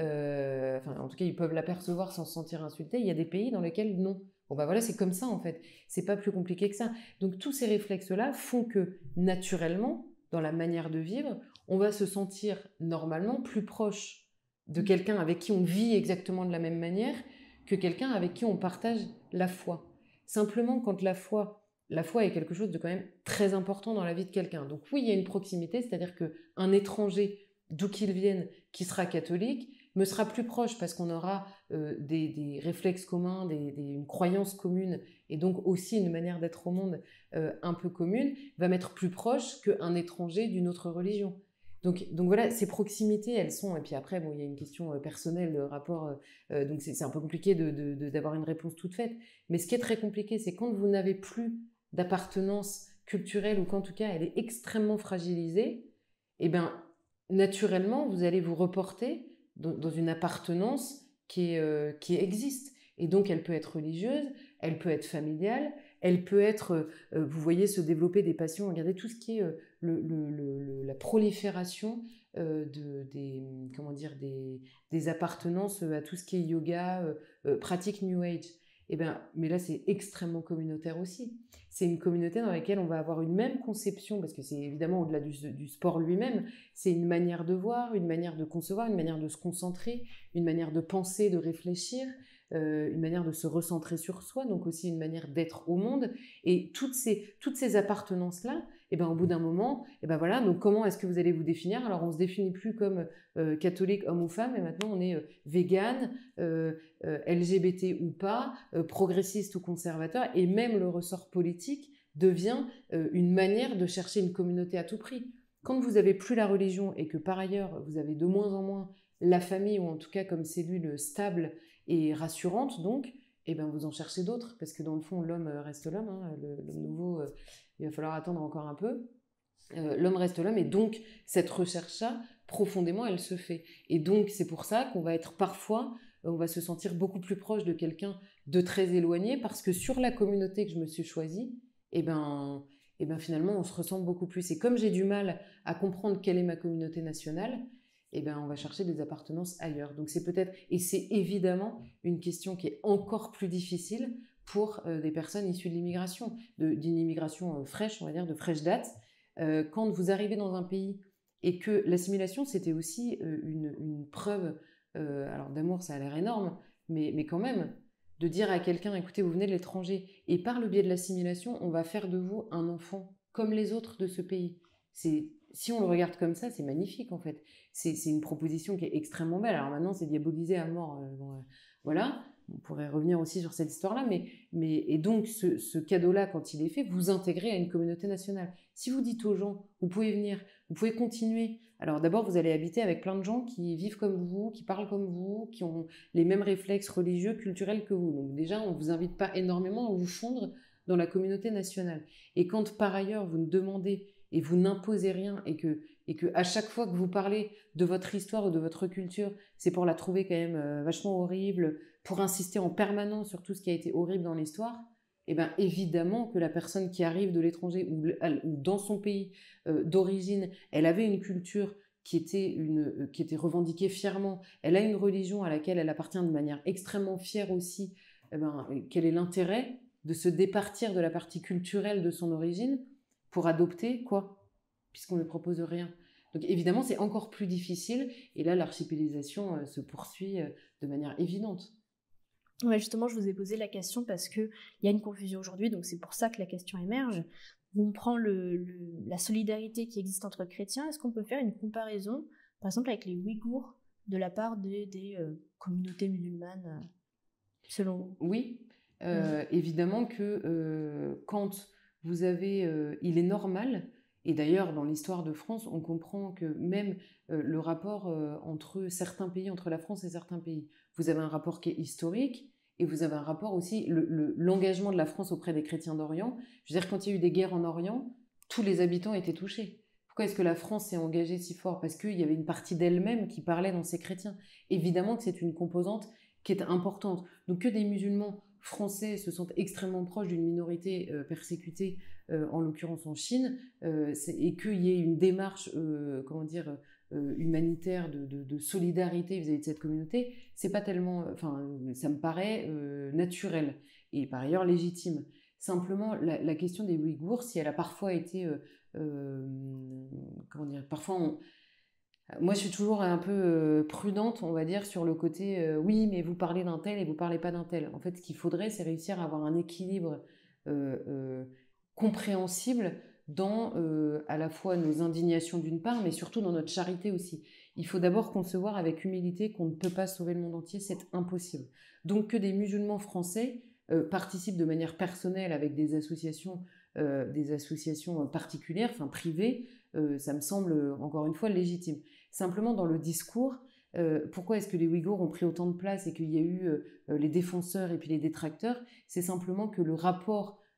euh, enfin, en tout cas, ils peuvent l'apercevoir sans se sentir insultés. Il y a des pays dans lesquels non. Bon, ben voilà, c'est comme ça, en fait. C'est pas plus compliqué que ça. Donc, tous ces réflexes-là font que, naturellement, dans la manière de vivre, on va se sentir, normalement, plus proche de quelqu'un avec qui on vit exactement de la même manière que quelqu'un avec qui on partage la foi. Simplement, quand la foi, la foi est quelque chose de quand même très important dans la vie de quelqu'un. Donc oui, il y a une proximité, c'est-à-dire qu'un étranger, d'où qu'il vienne, qui sera catholique, me sera plus proche parce qu'on aura euh, des, des réflexes communs, des, des, une croyance commune, et donc aussi une manière d'être au monde euh, un peu commune, va m'être plus proche qu'un étranger d'une autre religion. Donc, donc voilà, ces proximités, elles sont... Et puis après, bon, il y a une question euh, personnelle de rapport, euh, donc c'est, c'est un peu compliqué de, de, de, d'avoir une réponse toute faite. Mais ce qui est très compliqué, c'est quand vous n'avez plus d'appartenance culturelle ou qu'en tout cas elle est extrêmement fragilisée, eh bien naturellement vous allez vous reporter dans, dans une appartenance qui, est, euh, qui existe. Et donc elle peut être religieuse, elle peut être familiale, elle peut être, euh, vous voyez se développer des passions, regardez tout ce qui est euh, le, le, le, la prolifération euh, de, des, comment dire, des, des appartenances à tout ce qui est yoga, euh, euh, pratique New Age. Eh ben, mais là, c'est extrêmement communautaire aussi. C'est une communauté dans laquelle on va avoir une même conception, parce que c'est évidemment au-delà du, du sport lui-même, c'est une manière de voir, une manière de concevoir, une manière de se concentrer, une manière de penser, de réfléchir, euh, une manière de se recentrer sur soi, donc aussi une manière d'être au monde. Et toutes ces, toutes ces appartenances-là, eh ben, au bout d'un moment, eh ben voilà, donc comment est-ce que vous allez vous définir? Alors, on ne se définit plus comme euh, catholique, homme ou femme, et maintenant on est euh, vegan, euh, euh, L G B T ou pas, euh, progressiste ou conservateur, et même le ressort politique devient euh, une manière de chercher une communauté à tout prix. Quand vous n'avez plus la religion et que par ailleurs vous avez de moins en moins la famille, ou en tout cas comme cellule stable et rassurante, donc, eh ben vous en cherchez d'autres, parce que dans le fond, l'homme reste l'homme, hein, le, le nouveau, euh, il va falloir attendre encore un peu. Euh, l'homme reste l'homme, et donc cette recherche-là, profondément, elle se fait. Et donc c'est pour ça qu'on va être parfois, on va se sentir beaucoup plus proche de quelqu'un de très éloigné, parce que sur la communauté que je me suis choisie, eh ben, eh ben finalement on se ressemble beaucoup plus. Et comme j'ai du mal à comprendre quelle est ma communauté nationale, eh ben on va chercher des appartenances ailleurs. Donc c'est peut-être, et c'est évidemment une question qui est encore plus difficile pour euh, des personnes issues de l'immigration, de, d'une immigration euh, fraîche, on va dire, de fraîche date. Euh, quand vous arrivez dans un pays et que l'assimilation, c'était aussi euh, une, une preuve, euh, alors d'amour, ça a l'air énorme, mais, mais quand même, de dire à quelqu'un, écoutez, vous venez de l'étranger, et par le biais de l'assimilation, on va faire de vous un enfant comme les autres de ce pays. C'est, si on le regarde comme ça, c'est magnifique en fait. C'est, c'est une proposition qui est extrêmement belle. Alors maintenant, c'est diabolisé à mort. Euh, bon, euh, voilà, on pourrait revenir aussi sur cette histoire-là, mais, mais et donc ce, ce cadeau-là, quand il est fait, vous intégrez à une communauté nationale. Si vous dites aux gens, vous pouvez venir, vous pouvez continuer. Alors d'abord, vous allez habiter avec plein de gens qui vivent comme vous, qui parlent comme vous, qui ont les mêmes réflexes religieux, culturels que vous. Donc déjà, on ne vous invite pas énormément à vous fondre dans la communauté nationale. Et quand par ailleurs, vous ne demandez et vous n'imposez rien, et que, et que à chaque fois que vous parlez de votre histoire ou de votre culture, c'est pour la trouver quand même euh, vachement horrible, pour insister en permanence sur tout ce qui a été horrible dans l'histoire, eh bien évidemment que la personne qui arrive de l'étranger ou, ou dans son pays euh, d'origine, elle avait une culture qui était, une, euh, qui était revendiquée fièrement, elle a une religion à laquelle elle appartient de manière extrêmement fière aussi, eh ben, quel est l'intérêt de se départir de la partie culturelle de son origine pour adopter quoi, puisqu'on ne propose rien. Donc évidemment, c'est encore plus difficile, et là, l'archipélisation euh, se poursuit euh, de manière évidente. Ouais, justement, je vous ai posé la question parce qu'il y a une confusion aujourd'hui, donc c'est pour ça que la question émerge. On prend le, le, la solidarité qui existe entre chrétiens, est-ce qu'on peut faire une comparaison, par exemple, avec les Ouïghours, de la part des, des euh, communautés musulmanes, euh, selon vous? Oui, euh, mmh. évidemment que euh, quand vous avez... Euh, il est normal, et d'ailleurs dans l'histoire de France, on comprend que même euh, le rapport euh, entre certains pays, entre la France et certains pays, vous avez un rapport qui est historique, et vous avez un rapport aussi, le, le, l'engagement de la France auprès des chrétiens d'Orient. Je veux dire, quand il y a eu des guerres en Orient, tous les habitants étaient touchés. Pourquoi est-ce que la France s'est engagée si fort? Parce qu'il y avait une partie d'elle-même qui parlait dans ces chrétiens. Évidemment que c'est une composante qui est importante. Donc que des musulmans français se sentent extrêmement proches d'une minorité euh, persécutée, euh, en l'occurrence en Chine, euh, et qu'il y ait une démarche, euh, comment dire, euh, humanitaire de, de, de solidarité vis-à-vis de cette communauté, c'est pas tellement, enfin, ça me paraît euh, naturel et par ailleurs légitime. Simplement, la, la question des Ouïghours, si elle a parfois été, euh, euh, comment dire, parfois on, moi, je suis toujours un peu euh, prudente, on va dire, sur le côté euh, oui, mais vous parlez d'un tel et vous parlez pas d'un tel. En fait, ce qu'il faudrait, c'est réussir à avoir un équilibre euh, euh, compréhensible dans euh, à la fois nos indignations d'une part, mais surtout dans notre charité aussi. Il faut d'abord concevoir avec humilité qu'on ne peut pas sauver le monde entier, c'est impossible. Donc que des musulmans français euh, participent de manière personnelle avec des associations, euh, des associations particulières, enfin privées, euh, ça me semble encore une fois légitime. Simplement dans le discours, euh, pourquoi est-ce que les Ouïghours ont pris autant de place et qu'il y a eu euh, les défenseurs et puis les détracteurs? C'est simplement que le rapport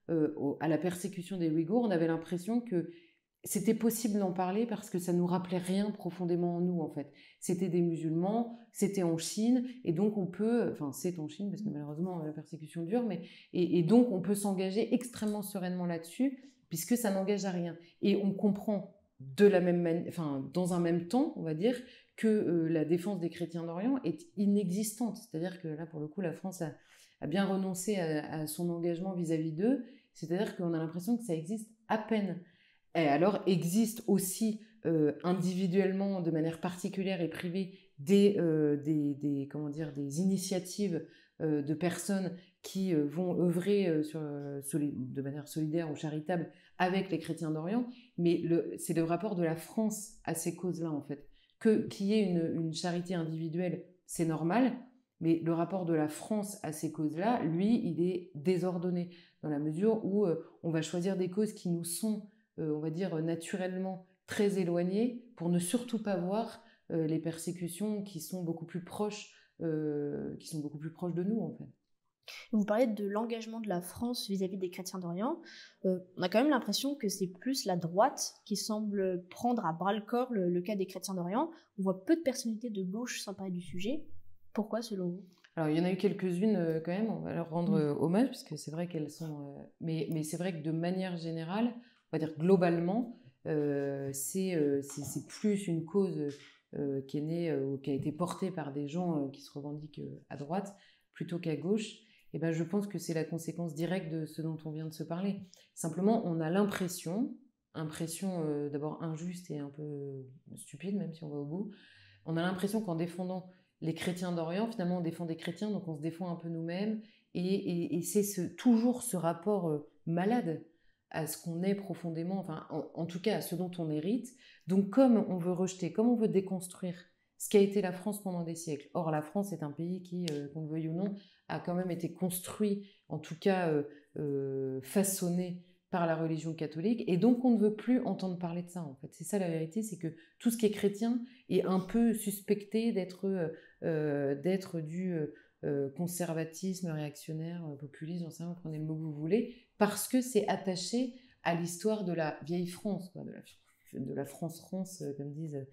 euh, au, à la persécution des Ouïghours, on avait l'impression que c'était possible d'en parler parce que ça nous rappelait rien profondément en nous, en fait. C'était des musulmans, c'était en Chine, et donc on peut, enfin c'est en Chine parce que malheureusement la persécution dure, mais et, et donc on peut s'engager extrêmement sereinement là-dessus puisque ça n'engage à rien. Et on comprend de la même mani- enfin dans un même temps, on va dire, que euh, la défense des chrétiens d'Orient est inexistante. C'est-à-dire que là, pour le coup, la France a, a bien renoncé à, à son engagement vis-à-vis d'eux. C'est-à-dire qu'on a l'impression que ça existe à peine. Et alors, existe aussi euh, individuellement, de manière particulière et privée, des, euh, des, des, comment dire, des initiatives euh, de personnes qui euh, vont œuvrer euh, sur, euh, soli- de manière solidaire ou charitable avec les chrétiens d'Orient. Mais le, c'est le rapport de la France à ces causes-là, en fait. Que, qu'il y ait une, une charité individuelle, c'est normal, mais le rapport de la France à ces causes-là, lui, il est désordonné, dans la mesure où euh, on va choisir des causes qui nous sont Euh, on va dire, naturellement très éloignés pour ne surtout pas voir euh, les persécutions qui sont beaucoup plus proches, euh, qui sont beaucoup plus proches de nous, en fait. Vous parlez de l'engagement de la France vis-à-vis des chrétiens d'Orient. Euh, on a quand même l'impression que c'est plus la droite qui semble prendre à bras-le-corps le, le cas des chrétiens d'Orient. On voit peu de personnalités de gauche s'emparer du sujet. Pourquoi, selon vous ? Alors, il y en a eu quelques-unes euh, quand même, on va leur rendre euh, hommage, parce que c'est vrai qu'elles sont... Euh, mais, mais c'est vrai que de manière générale, on va dire globalement, euh, c'est, euh, c'est, c'est plus une cause euh, qui est née euh, ou qui a été portée par des gens euh, qui se revendiquent euh, à droite plutôt qu'à gauche. Et ben, je pense que c'est la conséquence directe de ce dont on vient de se parler. Simplement, on a l'impression, impression euh, d'abord injuste et un peu stupide, même si on va au bout, on a l'impression qu'en défendant les chrétiens d'Orient, finalement on défend des chrétiens, donc on se défend un peu nous-mêmes, et, et, et c'est ce, toujours ce rapport euh, malade à ce qu'on est profondément, enfin en, en tout cas à ce dont on hérite. Donc comme on veut rejeter, comme on veut déconstruire ce qu'a été la France pendant des siècles. Or la France est un pays qui, euh, qu'on le veuille ou non, a quand même été construit, en tout cas euh, euh, façonné par la religion catholique, et donc on ne veut plus entendre parler de ça, en fait. C'est ça la vérité, c'est que tout ce qui est chrétien est un peu suspecté d'être, euh, d'être du euh, conservatisme réactionnaire, euh, populiste, j'en sais rien, prenez le mot que vous voulez, parce que c'est attaché à l'histoire de la vieille France, quoi, de la, de la France-France, euh, comme disent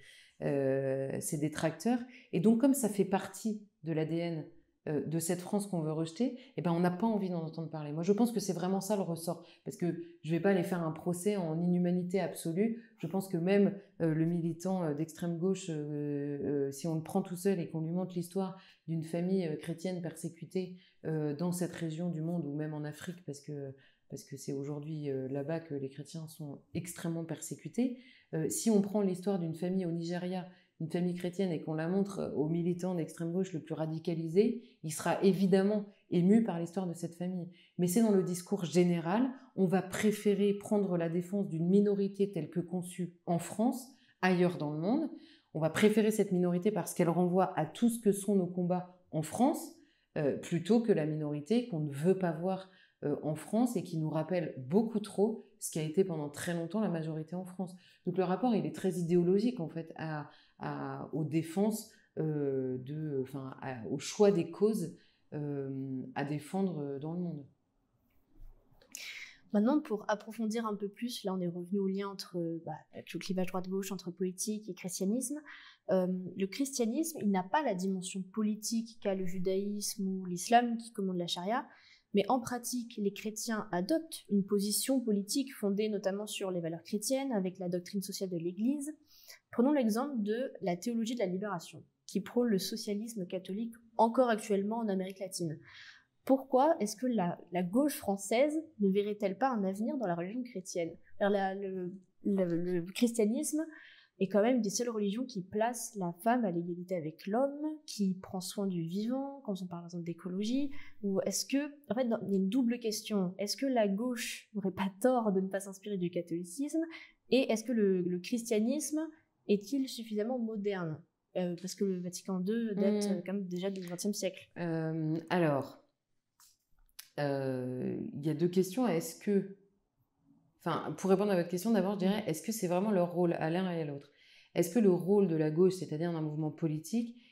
euh, ses détracteurs. Et donc, comme ça fait partie de l'A D N euh, de cette France qu'on veut rejeter, eh ben, on n'a pas envie d'en entendre parler. Moi, je pense que c'est vraiment ça le ressort, parce que je ne vais pas aller faire un procès en inhumanité absolue. Je pense que même euh, le militant euh, d'extrême gauche, euh, euh, si on le prend tout seul et qu'on lui montre l'histoire d'une famille euh, chrétienne persécutée euh, dans cette région du monde, ou même en Afrique, parce que, parce que c'est aujourd'hui euh, là-bas que les chrétiens sont extrêmement persécutés, euh, si on prend l'histoire d'une famille au Nigeria, une famille chrétienne, et qu'on la montre aux militants d'extrême gauche le plus radicalisé, il sera évidemment ému par l'histoire de cette famille. Mais c'est dans le discours général, on va préférer prendre la défense d'une minorité telle que conçue en France, ailleurs dans le monde. On va préférer cette minorité parce qu'elle renvoie à tout ce que sont nos combats en France, euh, plutôt que la minorité qu'on ne veut pas voir euh, en France et qui nous rappelle beaucoup trop ce qui a été pendant très longtemps la majorité en France. Donc le rapport, il est très idéologique en fait, à, à, aux défenses, euh, de, enfin, à, au choix des causes euh, à défendre dans le monde. Maintenant, pour approfondir un peu plus, là on est revenu au lien entre bah, le clivage droite-gauche, entre politique et christianisme. Euh, le christianisme, il n'a pas la dimension politique qu'a le judaïsme ou l'islam qui commande la charia, mais en pratique, les chrétiens adoptent une position politique fondée notamment sur les valeurs chrétiennes, avec la doctrine sociale de l'Église. Prenons l'exemple de la théologie de la libération, qui prône le socialisme catholique encore actuellement en Amérique latine. Pourquoi est-ce que la, la gauche française ne verrait-elle pas un avenir dans la religion chrétienne ? Alors, la, le, le, le christianisme est quand même une des seules religions qui place la femme à l'égalité avec l'homme, qui prend soin du vivant, quand on parle par exemple d'écologie, ou est-ce que, en fait, il y a une double question, est-ce que la gauche n'aurait pas tort de ne pas s'inspirer du catholicisme, et est-ce que le, le christianisme est-il suffisamment moderne ? euh, Parce que le Vatican deux date mmh. quand même déjà du vingtième siècle. Euh, alors... Il euh, y a deux questions. Est-ce que, enfin, pour répondre à votre question, d'abord, je dirais, est-ce que c'est vraiment leur rôle à l'un et à l'autre ? Est-ce que le rôle de la gauche, c'est-à-dire d'un mouvement politique,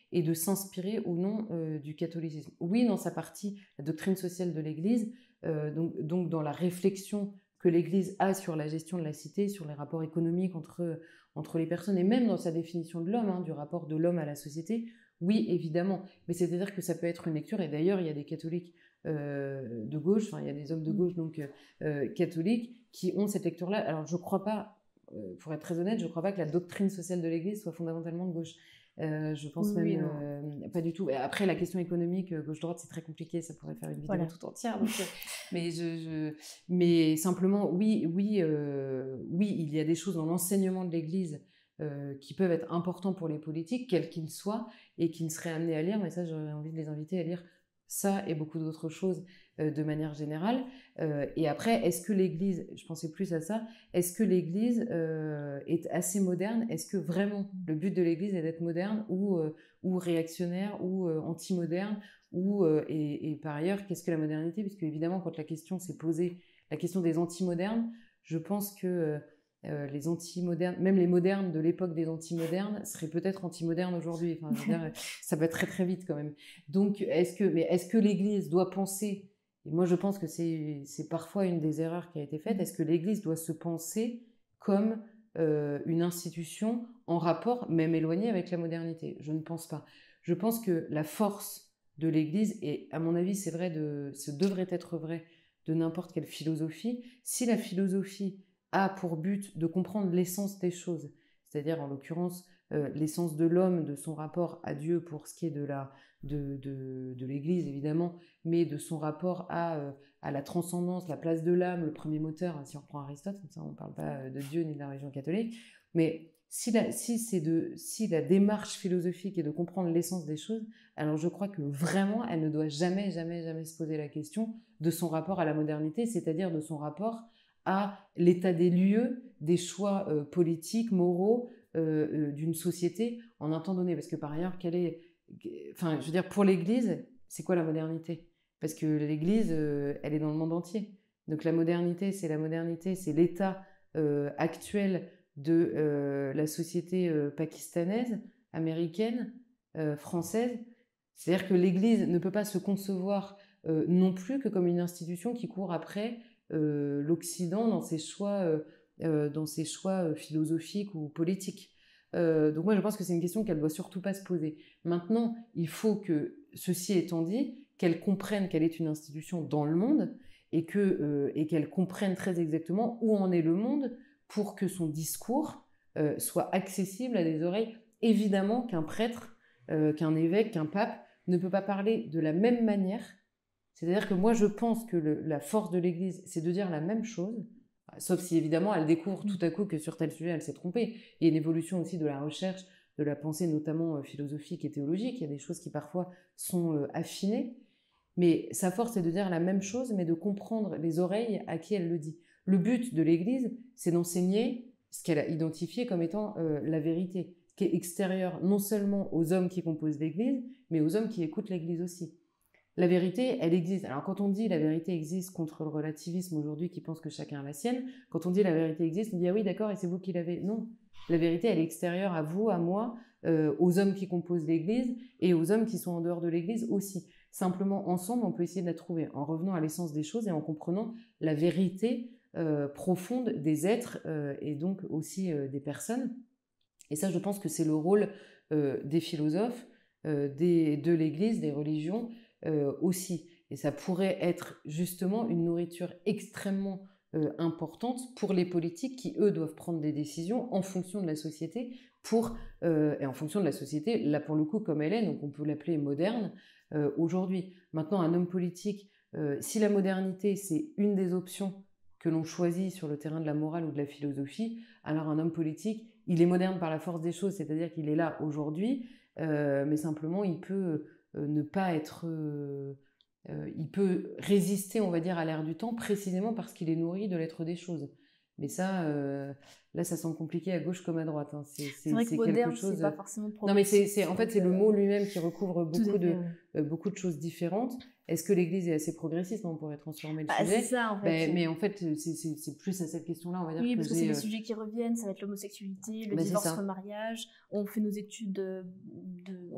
et de s'inspirer ou non euh, du catholicisme. Oui, dans sa partie, la doctrine sociale de l'Église, euh, donc, donc dans la réflexion que l'Église a sur la gestion de la cité, sur les rapports économiques entre, entre les personnes, et même dans sa définition de l'homme, hein, du rapport de l'homme à la société, oui, évidemment. Mais c'est-à-dire que ça peut être une lecture, et d'ailleurs, il y a des catholiques euh, de gauche, enfin, il y a des hommes de gauche, donc euh, catholiques, qui ont cette lecture-là. Alors, je ne crois pas, euh, pour être très honnête, je ne crois pas que la doctrine sociale de l'Église soit fondamentalement de gauche. Euh, je pense Oui, même oui, euh, pas du tout. Et après, la question économique, euh, gauche-droite, c'est très compliqué, ça pourrait faire une vidéo Voilà. tout entière. Donc, euh, mais, je, je, mais simplement, oui, oui, euh, oui, il y a des choses dans l'enseignement de l'Église euh, qui peuvent être importants pour les politiques, quels qu'ils soient, et qui ne seraient amenés à lire. Mais ça, j'aurais envie de les inviter à lire ça et beaucoup d'autres choses euh, de manière générale. Euh, et après, est-ce que l'Église, je pensais plus à ça, est-ce que l'Église euh, est assez moderne? Est-ce que vraiment le but de l'Église est d'être moderne ou, euh, ou réactionnaire ou euh, anti-moderne ou, euh, et, et par ailleurs, qu'est-ce que la modernité? Puisque évidemment, quand la question s'est posée, la question des anti-modernes, je pense que euh, les anti-modernes, même les modernes de l'époque des anti-modernes, seraient peut-être anti-modernes aujourd'hui. Enfin, je veux dire, ça va très très vite quand même. Donc, est-ce que, mais est-ce que l'Église doit penser, et moi je pense que c'est, c'est parfois une des erreurs qui a été faite, est-ce que l'Église doit se penser comme euh, une institution en rapport, même éloignée, avec la modernité? Je ne pense pas. Je pense que la force de l'Église, et à mon avis c'est vrai, de, ce devrait être vrai de n'importe quelle philosophie, si la philosophie a pour but de comprendre l'essence des choses, c'est-à-dire en l'occurrence euh, l'essence de l'homme, de son rapport à Dieu pour ce qui est de, la, de, de, de l'Église évidemment, mais de son rapport à, euh, à la transcendance, la place de l'âme, le premier moteur, si on reprend Aristote, comme ça on ne parle pas de Dieu ni de la religion catholique, mais si la, si, c'est de, si la démarche philosophique est de comprendre l'essence des choses, alors je crois que vraiment elle ne doit jamais, jamais, jamais se poser la question de son rapport à la modernité, c'est-à-dire de son rapport à l'état des lieux, des choix euh, politiques, moraux euh, euh, d'une société en un temps donné. Parce que par ailleurs, quelle est, enfin, je veux dire, pour l'Église, c'est quoi la modernité? Parce que l'Église, euh, elle est dans le monde entier. Donc la modernité, c'est la modernité, c'est l'état euh, actuel de euh, la société euh, pakistanaise, américaine, euh, française. C'est-à-dire que l'Église ne peut pas se concevoir euh, non plus que comme une institution qui court après Euh, l'Occident dans ses choix, euh, euh, dans ses choix euh, philosophiques ou politiques. Euh, donc moi je pense que c'est une question qu'elle ne doit surtout pas se poser. Maintenant, il faut que, ceci étant dit, qu'elle comprenne qu'elle est une institution dans le monde et, que, euh, et qu'elle comprenne très exactement où en est le monde pour que son discours euh, soit accessible à des oreilles. Évidemment qu'un prêtre, euh, qu'un évêque, qu'un pape ne peut pas parler de la même manière. C'est-à-dire que moi, je pense que le, la force de l'Église, c'est de dire la même chose, sauf si évidemment elle découvre tout à coup que sur tel sujet, elle s'est trompée. Il y a une évolution aussi de la recherche, de la pensée notamment euh, philosophique et théologique. Il y a des choses qui parfois sont euh, affinées. Mais sa force, c'est de dire la même chose, mais de comprendre les oreilles à qui elle le dit. Le but de l'Église, c'est d'enseigner ce qu'elle a identifié comme étant euh, la vérité, qui est extérieure non seulement aux hommes qui composent l'Église, mais aux hommes qui écoutent l'Église aussi. La vérité, elle existe. Alors quand on dit la vérité existe contre le relativisme aujourd'hui qui pense que chacun a la sienne, quand on dit la vérité existe, on dit ah oui d'accord et c'est vous qui l'avez. Non, la vérité elle est extérieure à vous, à moi, euh, aux hommes qui composent l'Église et aux hommes qui sont en dehors de l'Église aussi. Simplement ensemble on peut essayer de la trouver en revenant à l'essence des choses et en comprenant la vérité euh, profonde des êtres euh, et donc aussi euh, des personnes. Et ça je pense que c'est le rôle euh, des philosophes, euh, des, de l'Église, des religions, Euh, aussi. Et ça pourrait être justement une nourriture extrêmement euh, importante pour les politiques qui, eux, doivent prendre des décisions en fonction de la société pour, euh, et en fonction de la société, là pour le coup comme elle est, donc on peut l'appeler moderne euh, aujourd'hui. Maintenant, un homme politique, euh, si la modernité c'est une des options que l'on choisit sur le terrain de la morale ou de la philosophie, alors un homme politique, il est moderne par la force des choses, c'est-à-dire qu'il est là aujourd'hui, euh, mais simplement il peut Euh, ne pas être... Euh, euh, il peut résister, on va dire, à l'ère du temps, précisément parce qu'il est nourri de l'être des choses. Mais ça, euh, là, ça semble compliqué à gauche comme à droite. Hein. C'est, c'est, c'est vrai que c'est moderne, quelque chose... c'est pas forcément Non, mais c'est, c'est, en fait, c'est le mot euh... lui-même qui recouvre beaucoup de, fait, euh, beaucoup de choses différentes. Est-ce que l'Église est assez progressiste? On pourrait transformer le bah, sujet. C'est ça, en fait. Ben, mais en fait, c'est, c'est, c'est plus à cette question-là, on va dire. Oui, que parce que c'est les euh... sujets qui reviennent, ça va être l'homosexualité, le bah, divorce, le mariage. On fait nos études, de, de,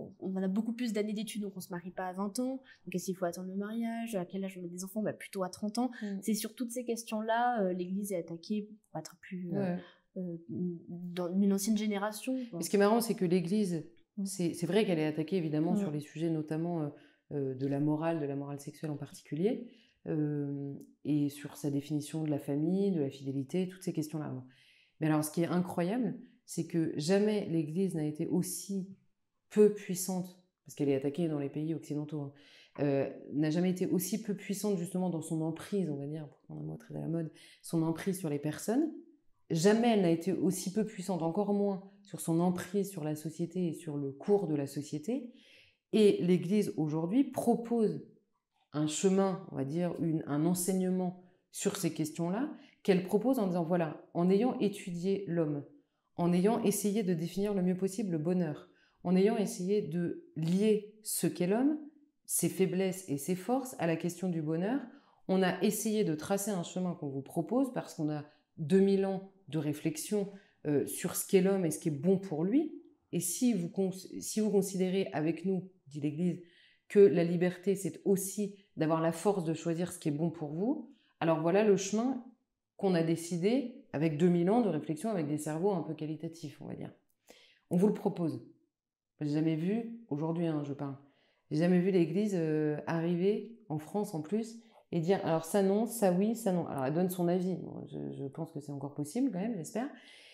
on, on a beaucoup plus d'années d'études, donc on ne se marie pas à vingt ans. Donc est-ce qu'il faut attendre le mariage? À quel âge on a des enfants? Bah, plutôt à trente ans. Mm. C'est sur toutes ces questions-là, euh, l'Église est attaquée pour être plus ouais. euh, euh, dans une ancienne génération. Ce qui est marrant, c'est que l'Église, mm. c'est, c'est vrai qu'elle est attaquée évidemment mm. sur les sujets notamment euh, euh, de la morale, de la morale sexuelle en particulier, euh, et sur sa définition de la famille, de la fidélité, toutes ces questions-là. Mais alors, ce qui est incroyable, c'est que jamais l'Église n'a été aussi peu puissante, parce qu'elle est attaquée dans les pays occidentaux, hein, euh, n'a jamais été aussi peu puissante justement dans son emprise, on va dire, pour prendre un mot très à la mode, son emprise sur les personnes. Jamais elle n'a été aussi peu puissante, encore moins sur son emprise sur la société et sur le cours de la société. Et l'Église aujourd'hui propose un chemin, on va dire, une, un enseignement sur ces questions-là, qu'elle propose en disant, voilà, en ayant étudié l'homme, en ayant essayé de définir le mieux possible le bonheur, en ayant essayé de lier ce qu'est l'homme, ses faiblesses et ses forces à la question du bonheur, on a essayé de tracer un chemin qu'on vous propose parce qu'on a deux mille ans de réflexion euh, sur ce qu'est l'homme et ce qui est bon pour lui. Et si vous, si vous considérez avec nous, dit l'Église, que la liberté, c'est aussi d'avoir la force de choisir ce qui est bon pour vous, alors voilà le chemin qu'on a décidé avec deux mille ans de réflexion, avec des cerveaux un peu qualitatifs, on va dire. On vous le propose. J'ai jamais vu, aujourd'hui hein, je parle, j'ai jamais vu l'Église euh, arriver, en France en plus, et dire alors ça non, ça oui, ça non. Alors elle donne son avis, bon, je, je pense que c'est encore possible quand même, j'espère.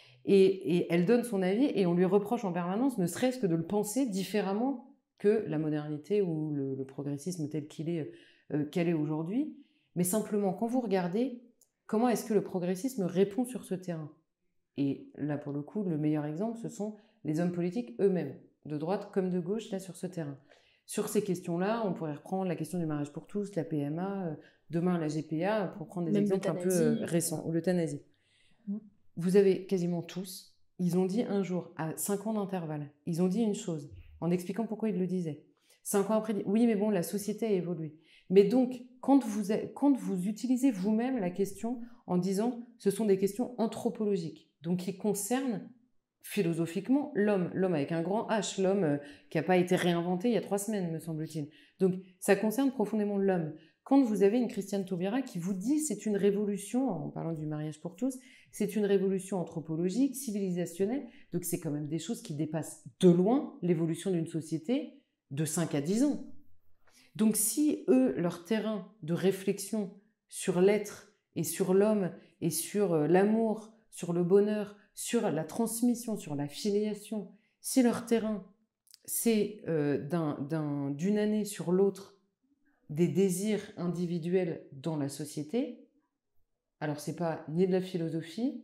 Et, et elle donne son avis et on lui reproche en permanence, ne serait-ce que de le penser différemment que la modernité ou le, le progressisme tel qu'il est, euh, qu'elle est aujourd'hui. Mais simplement, quand vous regardez, comment est-ce que le progressisme répond sur ce terrain? Et là, pour le coup, le meilleur exemple, ce sont les hommes politiques eux-mêmes, de droite comme de gauche, là, sur ce terrain. Sur ces questions-là, on pourrait reprendre la question du mariage pour tous, la P M A, euh, demain la G P A, pour prendre des Même exemples un peu euh, récents, ou l'euthanasie. Mmh. Vous avez quasiment tous, ils ont dit un jour, à cinq ans d'intervalle, ils ont dit une chose, en expliquant pourquoi ils le disaient. Cinq ans après, oui, mais bon, la société a évolué. Mais donc, quand vous, quand vous utilisez vous-même la question en disant ce sont des questions anthropologiques, donc qui concernent philosophiquement l'homme, l'homme avec un grand H, l'homme euh, qui n'a pas été réinventé il y a trois semaines, me semble-t-il. Donc, ça concerne profondément l'homme. Quand vous avez une Christiane Taubira qui vous dit c'est une révolution, en parlant du mariage pour tous, c'est une révolution anthropologique, civilisationnelle, donc c'est quand même des choses qui dépassent de loin l'évolution d'une société de cinq à dix ans. Donc si eux, leur terrain de réflexion sur l'être et sur l'homme et sur euh, l'amour, sur le bonheur, sur la transmission, sur la filiation, si leur terrain c'est euh, d'un, d'un, d'une année sur l'autre des désirs individuels dans la société, alors c'est pas ni de la philosophie,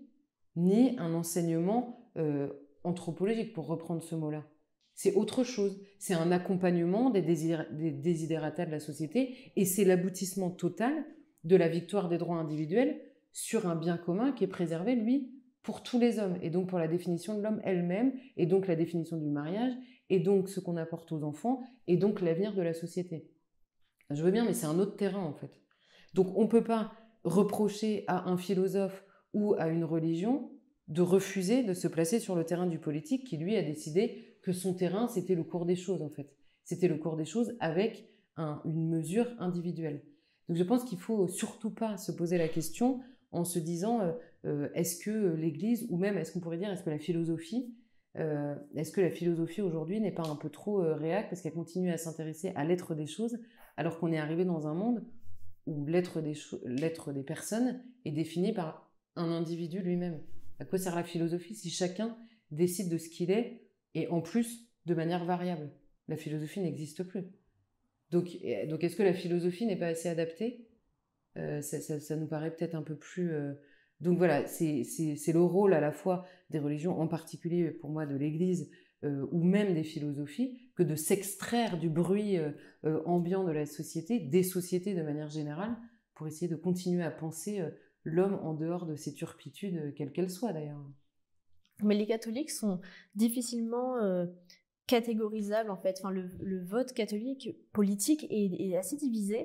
ni un enseignement euh, anthropologique, pour reprendre ce mot-là. C'est autre chose. C'est un accompagnement des, désir, des désidérata de la société et c'est l'aboutissement total de la victoire des droits individuels sur un bien commun qui est préservé, lui, pour tous les hommes, et donc pour la définition de l'homme elle-même, et donc la définition du mariage, et donc ce qu'on apporte aux enfants, et donc l'avenir de la société. Je veux bien, mais c'est un autre terrain, en fait. Donc, on ne peut pas reprocher à un philosophe ou à une religion de refuser de se placer sur le terrain du politique qui, lui, a décidé que son terrain, c'était le cours des choses, en fait. C'était le cours des choses avec un, une mesure individuelle. Donc, je pense qu'il ne faut surtout pas se poser la question en se disant euh, euh, est-ce que l'Église, ou même, est-ce qu'on pourrait dire, est-ce que la philosophie, euh, est-ce que la philosophie aujourd'hui n'est pas un peu trop euh, réac parce qu'elle continue à s'intéresser à l'être des choses alors qu'on est arrivé dans un monde où l'être des, cho- l'être des personnes est défini par un individu lui-même. À quoi sert la philosophie si chacun décide de ce qu'il est et en plus de manière variable? La philosophie n'existe plus. Donc, donc est-ce que la philosophie n'est pas assez adaptée? euh, ça, ça, ça nous paraît peut-être un peu plus... Euh... Donc voilà, c'est, c'est, c'est le rôle à la fois des religions, en particulier pour moi de l'Église, Euh, ou même des philosophies, que de s'extraire du bruit euh, euh, ambiant de la société, des sociétés de manière générale, pour essayer de continuer à penser euh, l'homme en dehors de ses turpitudes, euh, quelles qu'elles soient d'ailleurs. Mais les catholiques sont difficilement euh, catégorisables en fait. Enfin, le, le vote catholique politique est, est assez divisé.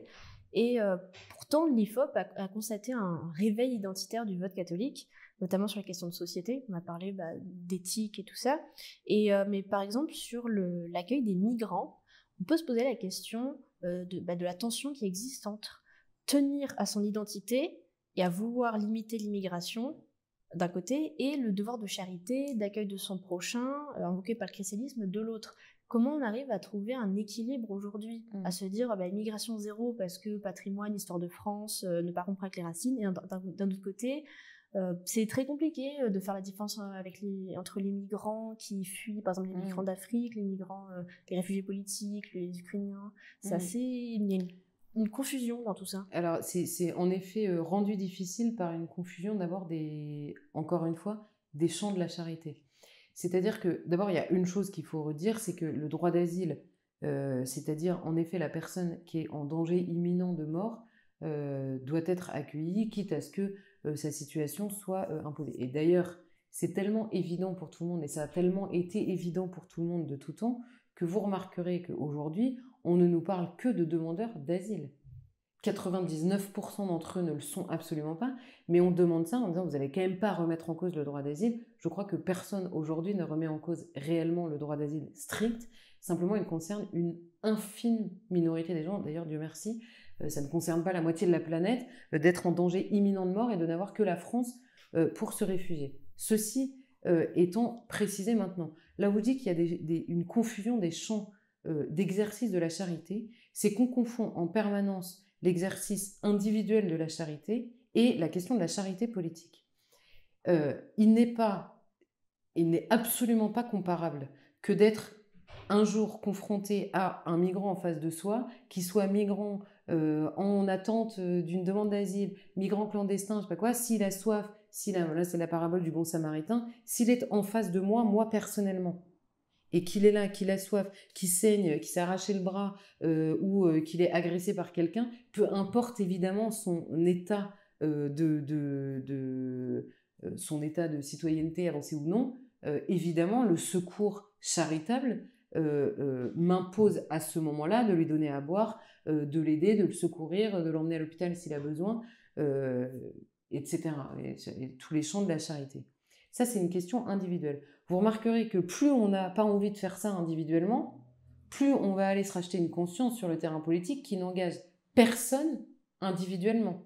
Et euh, pourtant, l'I F O P a, a constaté un réveil identitaire du vote catholique, notamment sur les questions de société. On a parlé bah, d'éthique et tout ça. Et, euh, mais par exemple, sur le, l'accueil des migrants, on peut se poser la question euh, de, bah, de la tension qui existe entre tenir à son identité et à vouloir limiter l'immigration d'un côté, et le devoir de charité, d'accueil de son prochain, euh, invoqué par le christianisme, de l'autre. Comment on arrive à trouver un équilibre aujourd'hui, mmh. à se dire bah, immigration zéro parce que patrimoine, histoire de France, euh, ne pas rompre avec les racines, et d'un, d'un autre côté, euh, c'est très compliqué de faire la différence avec les, entre les migrants qui fuient, par exemple les migrants mmh. d'Afrique, les migrants, euh, les réfugiés politiques, les Ukrainiens. C'est mmh. assez... Il y a une, une confusion dans tout ça. Alors, c'est, c'est en effet euh, rendu difficile par une confusion d'abord des, encore une fois, des champs de la charité. C'est-à-dire que, d'abord, il y a une chose qu'il faut redire, c'est que le droit d'asile, euh, c'est-à-dire, en effet, la personne qui est en danger imminent de mort, euh, doit être accueillie, quitte à ce que euh, sa situation soit euh, imposée. Et d'ailleurs, c'est tellement évident pour tout le monde, et ça a tellement été évident pour tout le monde de tout temps, que vous remarquerez qu'aujourd'hui, on ne nous parle que de demandeurs d'asile. quatre-vingt-dix-neuf pour cent d'entre eux ne le sont absolument pas, mais on demande ça en disant vous n'allez quand même pas remettre en cause le droit d'asile. Je crois que personne aujourd'hui ne remet en cause réellement le droit d'asile strict, simplement il concerne une infime minorité des gens, d'ailleurs Dieu merci, euh, ça ne concerne pas la moitié de la planète, euh, d'être en danger imminent de mort et de n'avoir que la France euh, pour se réfugier. Ceci euh, étant précisé maintenant. Là vous dites qu'il y a des, des, une confusion des champs euh, d'exercice de la charité, c'est qu'on confond en permanence l'exercice individuel de la charité et la question de la charité politique. Euh, il n'est pas, il n'est absolument pas comparable que d'être un jour confronté à un migrant en face de soi, qui soit migrant euh, en attente d'une demande d'asile, migrant clandestin, je sais pas quoi, s'il a soif, s'il a, là c'est la parabole du bon samaritain, s'il est en face de moi, moi personnellement, et qu'il est là, qu'il a soif, qu'il saigne, qu'il s'est arraché le bras euh, ou euh, qu'il est agressé par quelqu'un, peu importe évidemment son état euh, de, de, de euh, son état de citoyenneté avancé ou non, euh, évidemment le secours charitable euh, euh, m'impose à ce moment-là de lui donner à boire, euh, de l'aider, de le secourir, de l'emmener à l'hôpital s'il a besoin, euh, et cetera. Et, et tous les champs de la charité. Ça, c'est une question individuelle. Vous remarquerez que plus on n'a pas envie de faire ça individuellement, plus on va aller se racheter une conscience sur le terrain politique qui n'engage personne individuellement.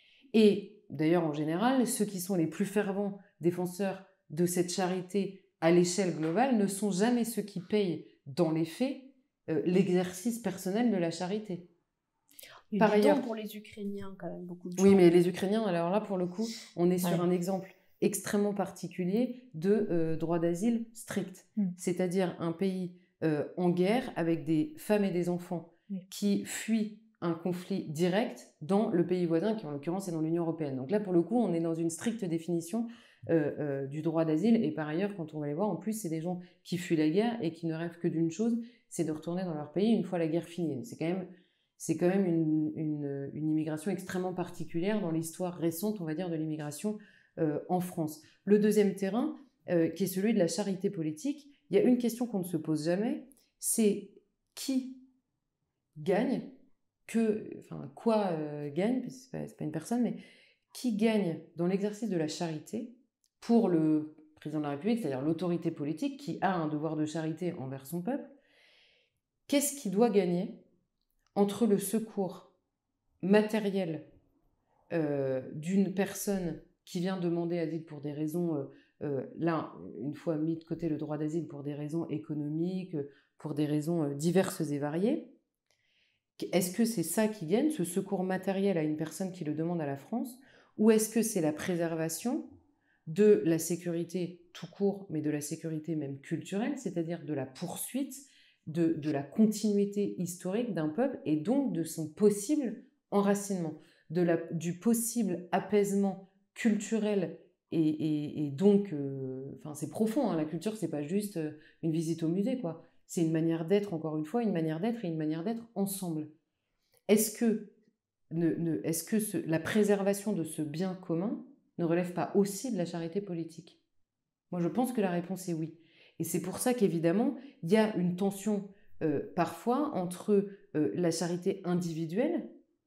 Et d'ailleurs, en général, ceux qui sont les plus fervents défenseurs de cette charité à l'échelle globale ne sont jamais ceux qui payent, dans les faits, euh, l'exercice personnel de la charité. Il y a Par ailleurs, pour les Ukrainiens, quand même, beaucoup de gens. Oui, mais les Ukrainiens, alors là, pour le coup, on est sur ouais. un exemple extrêmement particulier de euh, droit d'asile strict. Mm. C'est-à-dire un pays euh, en guerre avec des femmes et des enfants mm. qui fuient un conflit direct dans le pays voisin, qui en l'occurrence est dans l'Union européenne. Donc là, pour le coup, on est dans une stricte définition euh, euh, du droit d'asile. Et par ailleurs, quand on va les voir, en plus, c'est des gens qui fuient la guerre et qui ne rêvent que d'une chose, c'est de retourner dans leur pays une fois la guerre finie. C'est quand même, c'est quand même une, une, une immigration extrêmement particulière dans l'histoire récente, on va dire, de l'immigration Euh, en France. Le deuxième terrain, euh, qui est celui de la charité politique, il y a une question qu'on ne se pose jamais, c'est qui gagne, que, enfin quoi euh, gagne, c'est pas, c'est pas une personne, mais qui gagne dans l'exercice de la charité pour le président de la République, c'est-à-dire l'autorité politique qui a un devoir de charité envers son peuple. Qu'est-ce qui doit gagner entre le secours matériel euh, d'une personne qui vient demander asile pour des raisons, euh, euh, là, une fois mis de côté le droit d'asile, pour des raisons économiques, pour des raisons euh, diverses et variées. Est-ce que c'est ça qui gagne, ce secours matériel à une personne qui le demande à la France, ou est-ce que c'est la préservation de la sécurité tout court, mais de la sécurité même culturelle, c'est-à-dire de la poursuite, de, de la continuité historique d'un peuple, et donc de son possible enracinement, de la, du possible apaisement culturel et, et, et donc, euh, enfin c'est profond, hein, la culture c'est pas juste euh, une visite au musée, quoi. C'est une manière d'être, encore une fois, une manière d'être et une manière d'être ensemble. Est-ce que, ne, ne, est-ce que ce, la préservation de ce bien commun ne relève pas aussi de la charité politique ? Moi je pense que la réponse est oui. Et c'est pour ça qu'évidemment, il y a une tension euh, parfois entre euh, la charité individuelle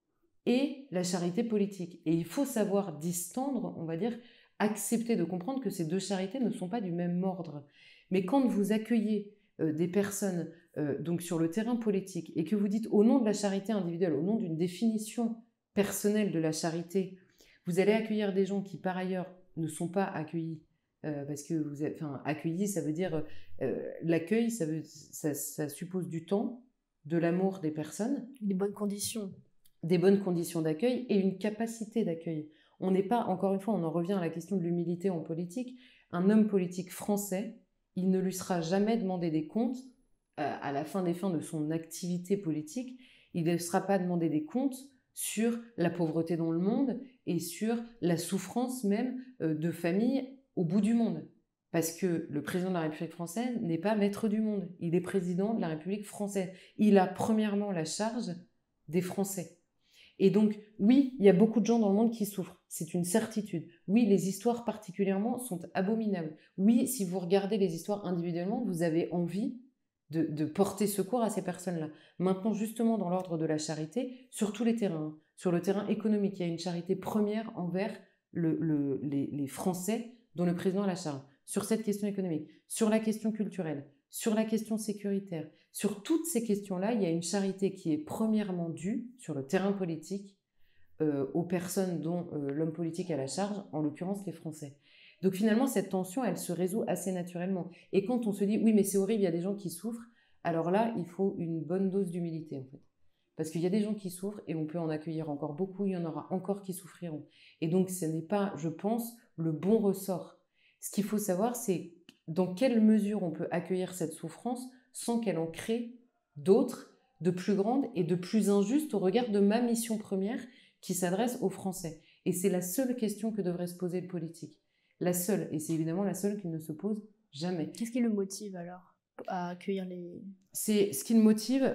et la charité politique. Et il faut savoir distendre, on va dire, accepter de comprendre que ces deux charités ne sont pas du même ordre. Mais quand vous accueillez euh, des personnes euh, donc sur le terrain politique et que vous dites au nom de la charité individuelle, au nom d'une définition personnelle de la charité, vous allez accueillir des gens qui par ailleurs ne sont pas accueillis, euh, parce que vous êtes, enfin, accueillis, ça veut dire euh, l'accueil, ça, veut, ça, ça suppose du temps, de l'amour des personnes, Des bonnes conditions. des bonnes conditions d'accueil et une capacité d'accueil. On n'est pas, encore une fois, on en revient à la question de l'humilité en politique. Un homme politique français, il ne lui sera jamais demandé des comptes euh, à la fin des fins de son activité politique. Il ne sera pas demandé des comptes sur la pauvreté dans le monde et sur la souffrance même euh, de familles au bout du monde. Parce que le président de la République française n'est pas maître du monde. Il est président de la République française. Il a premièrement la charge des Français. Et donc, oui, il y a beaucoup de gens dans le monde qui souffrent. C'est une certitude. Oui, les histoires particulièrement sont abominables. Oui, si vous regardez les histoires individuellement, vous avez envie de, de porter secours à ces personnes-là. Maintenant, justement, dans l'ordre de la charité, sur tous les terrains, sur le terrain économique, il y a une charité première envers le, le, les, les Français dont le président a la charge. Sur cette question économique, sur la question culturelle, sur la question sécuritaire, sur toutes ces questions-là, il y a une charité qui est premièrement due sur le terrain politique euh, aux personnes dont euh, l'homme politique a la charge, en l'occurrence les Français. Donc finalement, cette tension, elle se résout assez naturellement. Et quand on se dit, oui, mais c'est horrible, il y a des gens qui souffrent, alors là, il faut une bonne dose d'humilité, en fait. Parce qu'il y a des gens qui souffrent et on peut en accueillir encore beaucoup, il y en aura encore qui souffriront. Et donc, ce n'est pas, je pense, le bon ressort. Ce qu'il faut savoir, c'est dans quelle mesure on peut accueillir cette souffrance sans qu'elle en crée d'autres, de plus grandes et de plus injustes au regard de ma mission première qui s'adresse aux Français. Et c'est la seule question que devrait se poser le politique. La seule, et c'est évidemment la seule qu'il ne se pose jamais. Qu'est-ce qui le motive alors à accueillir les... C'est ce qui le motive,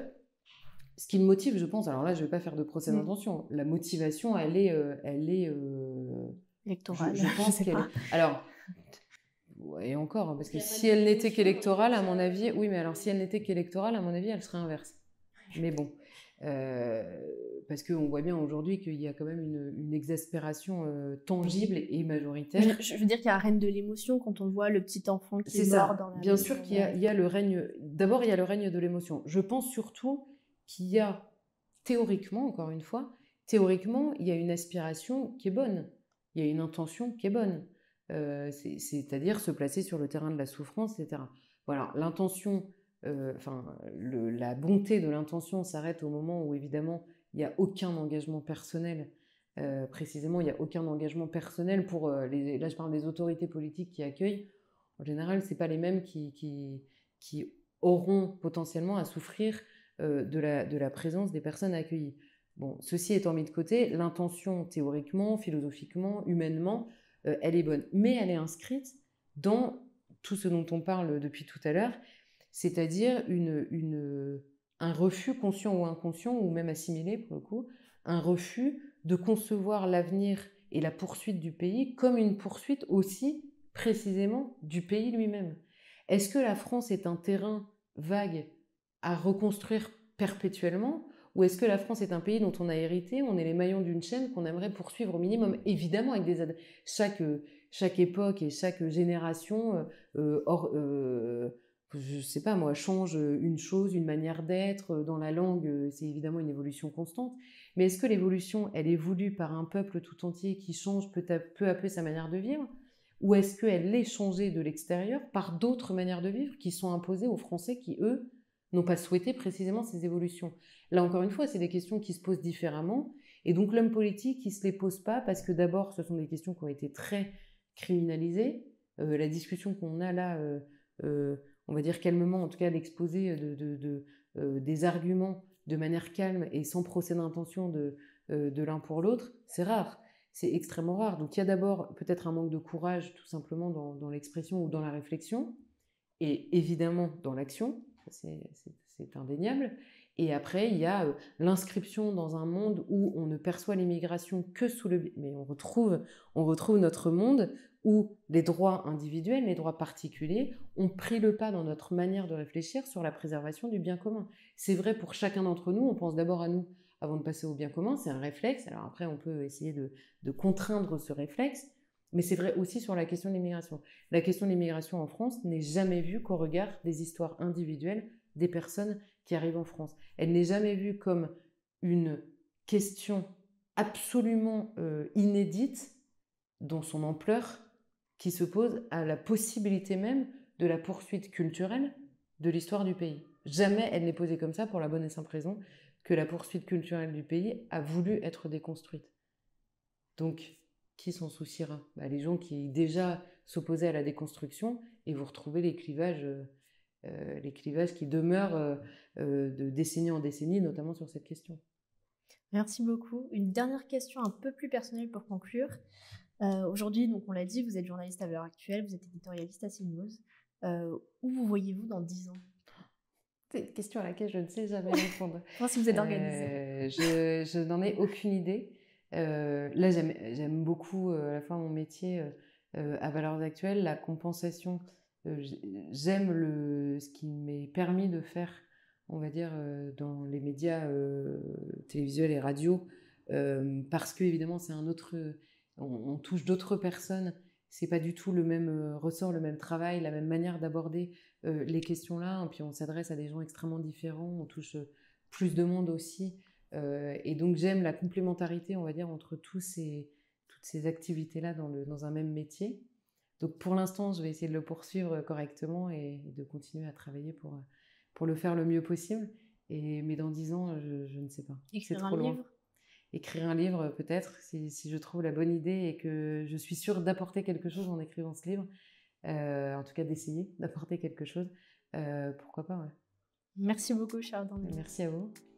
ce qui le motive, je pense, alors là je ne vais pas faire de procès Mm. d'intention, la motivation elle est... Euh, elle est euh, électorales. je, je pense sais qu'elle pas. est... Alors... Et encore, hein, parce que si elle n'était qu'électorale, à mon avis, oui, mais alors si elle n'était qu'électorale, à mon avis, elle serait inverse. Mais bon, euh, parce qu'on voit bien aujourd'hui qu'il y a quand même une, une exaspération euh, tangible et majoritaire. Je veux dire qu'il y a la reine de l'émotion quand on voit le petit enfant qui C'est est mort ça. dans la Bien maison. sûr qu'il y a, il y a le règne. D'abord, il y a le règne de l'émotion. Je pense surtout qu'il y a, théoriquement, encore une fois, théoriquement, il y a une aspiration qui est bonne. Il y a une intention qui est bonne. Euh, c'est, c'est-à-dire se placer sur le terrain de la souffrance, et cetera. Voilà, l'intention, euh, enfin, le, la bonté de l'intention s'arrête au moment où, évidemment, il n'y a aucun engagement personnel. Euh, précisément, il n'y a aucun engagement personnel pour euh, les. Là, je parle des autorités politiques qui accueillent. En général, c'est pas les mêmes qui, qui, qui auront potentiellement à souffrir euh, de, la, de la présence des personnes accueillies. Bon, ceci étant mis de côté, l'intention, théoriquement, philosophiquement, humainement, Euh, elle est bonne, mais elle est inscrite dans tout ce dont on parle depuis tout à l'heure, c'est-à-dire une, une, un refus conscient ou inconscient, ou même assimilé pour le coup, un refus de concevoir l'avenir et la poursuite du pays comme une poursuite aussi précisément du pays lui-même. Est-ce que la France est un terrain vague à reconstruire perpétuellement ? Ou est-ce que la France est un pays dont on a hérité, on est les maillons d'une chaîne qu'on aimerait poursuivre au minimum, évidemment avec des ad... chaque, chaque époque et chaque génération, euh, or, euh, je sais pas moi, change une chose, une manière d'être, dans la langue, c'est évidemment une évolution constante, mais est-ce que l'évolution, elle est voulue par un peuple tout entier qui change peu à peu, à peu sa manière de vivre, ou est-ce qu'elle est changée de l'extérieur par d'autres manières de vivre qui sont imposées aux Français qui, eux, n'ont pas souhaité précisément ces évolutions. Là, encore une fois, c'est des questions qui se posent différemment. Et donc, l'homme politique, il ne se les pose pas parce que d'abord, ce sont des questions qui ont été très criminalisées. Euh, la discussion qu'on a là, euh, euh, on va dire calmement, en tout cas l'exposé de, de, de, euh, des arguments de manière calme et sans procès d'intention de, euh, de l'un pour l'autre, c'est rare. C'est extrêmement rare. Donc, il y a d'abord peut-être un manque de courage, tout simplement, dans, dans l'expression ou dans la réflexion, et évidemment dans l'action. C'est, c'est, c'est indéniable. Et après, il y a euh, l'inscription dans un monde où on ne perçoit l'immigration que sous le... Mais on retrouve, on retrouve notre monde où les droits individuels, les droits particuliers ont pris le pas dans notre manière de réfléchir sur la préservation du bien commun. C'est vrai pour chacun d'entre nous, on pense d'abord à nous avant de passer au bien commun, c'est un réflexe. Alors après, on peut essayer de, de contraindre ce réflexe, mais c'est vrai aussi sur la question de l'immigration. La question de l'immigration en France n'est jamais vue qu'au regard des histoires individuelles des personnes qui arrivent en France. Elle n'est jamais vue comme une question absolument euh, inédite dans son ampleur qui se pose à la possibilité même de la poursuite culturelle de l'histoire du pays. Jamais elle n'est posée comme ça pour la bonne et simple raison que la poursuite culturelle du pays a voulu être déconstruite. Donc, qui s'en souciera? Bah, les gens qui déjà s'opposaient à la déconstruction, et vous retrouvez les clivages, euh, les clivages qui demeurent euh, euh, de décennie en décennie, notamment sur cette question. Merci beaucoup. Une dernière question un peu plus personnelle pour conclure. Euh, Aujourd'hui, donc on l'a dit, vous êtes journaliste à Valeurs Actuelles, vous êtes éditorialiste à CNews. Euh, où vous voyez-vous dans dix ans? C'est une question à laquelle je ne sais jamais répondre. Moi, si vous êtes organisé. Euh, je, je n'en ai aucune idée. Euh, là, j'aime, j'aime beaucoup euh, à la fois mon métier euh, à Valeurs Actuelles, la compensation. Euh, j'aime le, ce qui m'est permis de faire, on va dire, euh, dans les médias euh, télévisuels et radio, euh, parce que évidemment, c'est un autre, on, on touche d'autres personnes. C'est pas du tout le même euh, ressort, le même travail, la même manière d'aborder euh, les questions-là. Et puis on s'adresse à des gens extrêmement différents, on touche plus de monde aussi. Euh, et donc j'aime la complémentarité, on va dire, entre tous ces, toutes ces activités-là dans, le, dans un même métier. Donc pour l'instant, je vais essayer de le poursuivre correctement et, et de continuer à travailler pour, pour le faire le mieux possible. Et, mais dans dix ans, je, je ne sais pas. Écrire C'est un trop loin. livre? Écrire un livre, peut-être, si, si je trouve la bonne idée et que je suis sûre d'apporter quelque chose en écrivant ce livre. Euh, en tout cas, d'essayer d'apporter quelque chose. Euh, pourquoi pas, ouais. Merci beaucoup, Charlotte Dornelas. Merci à vous.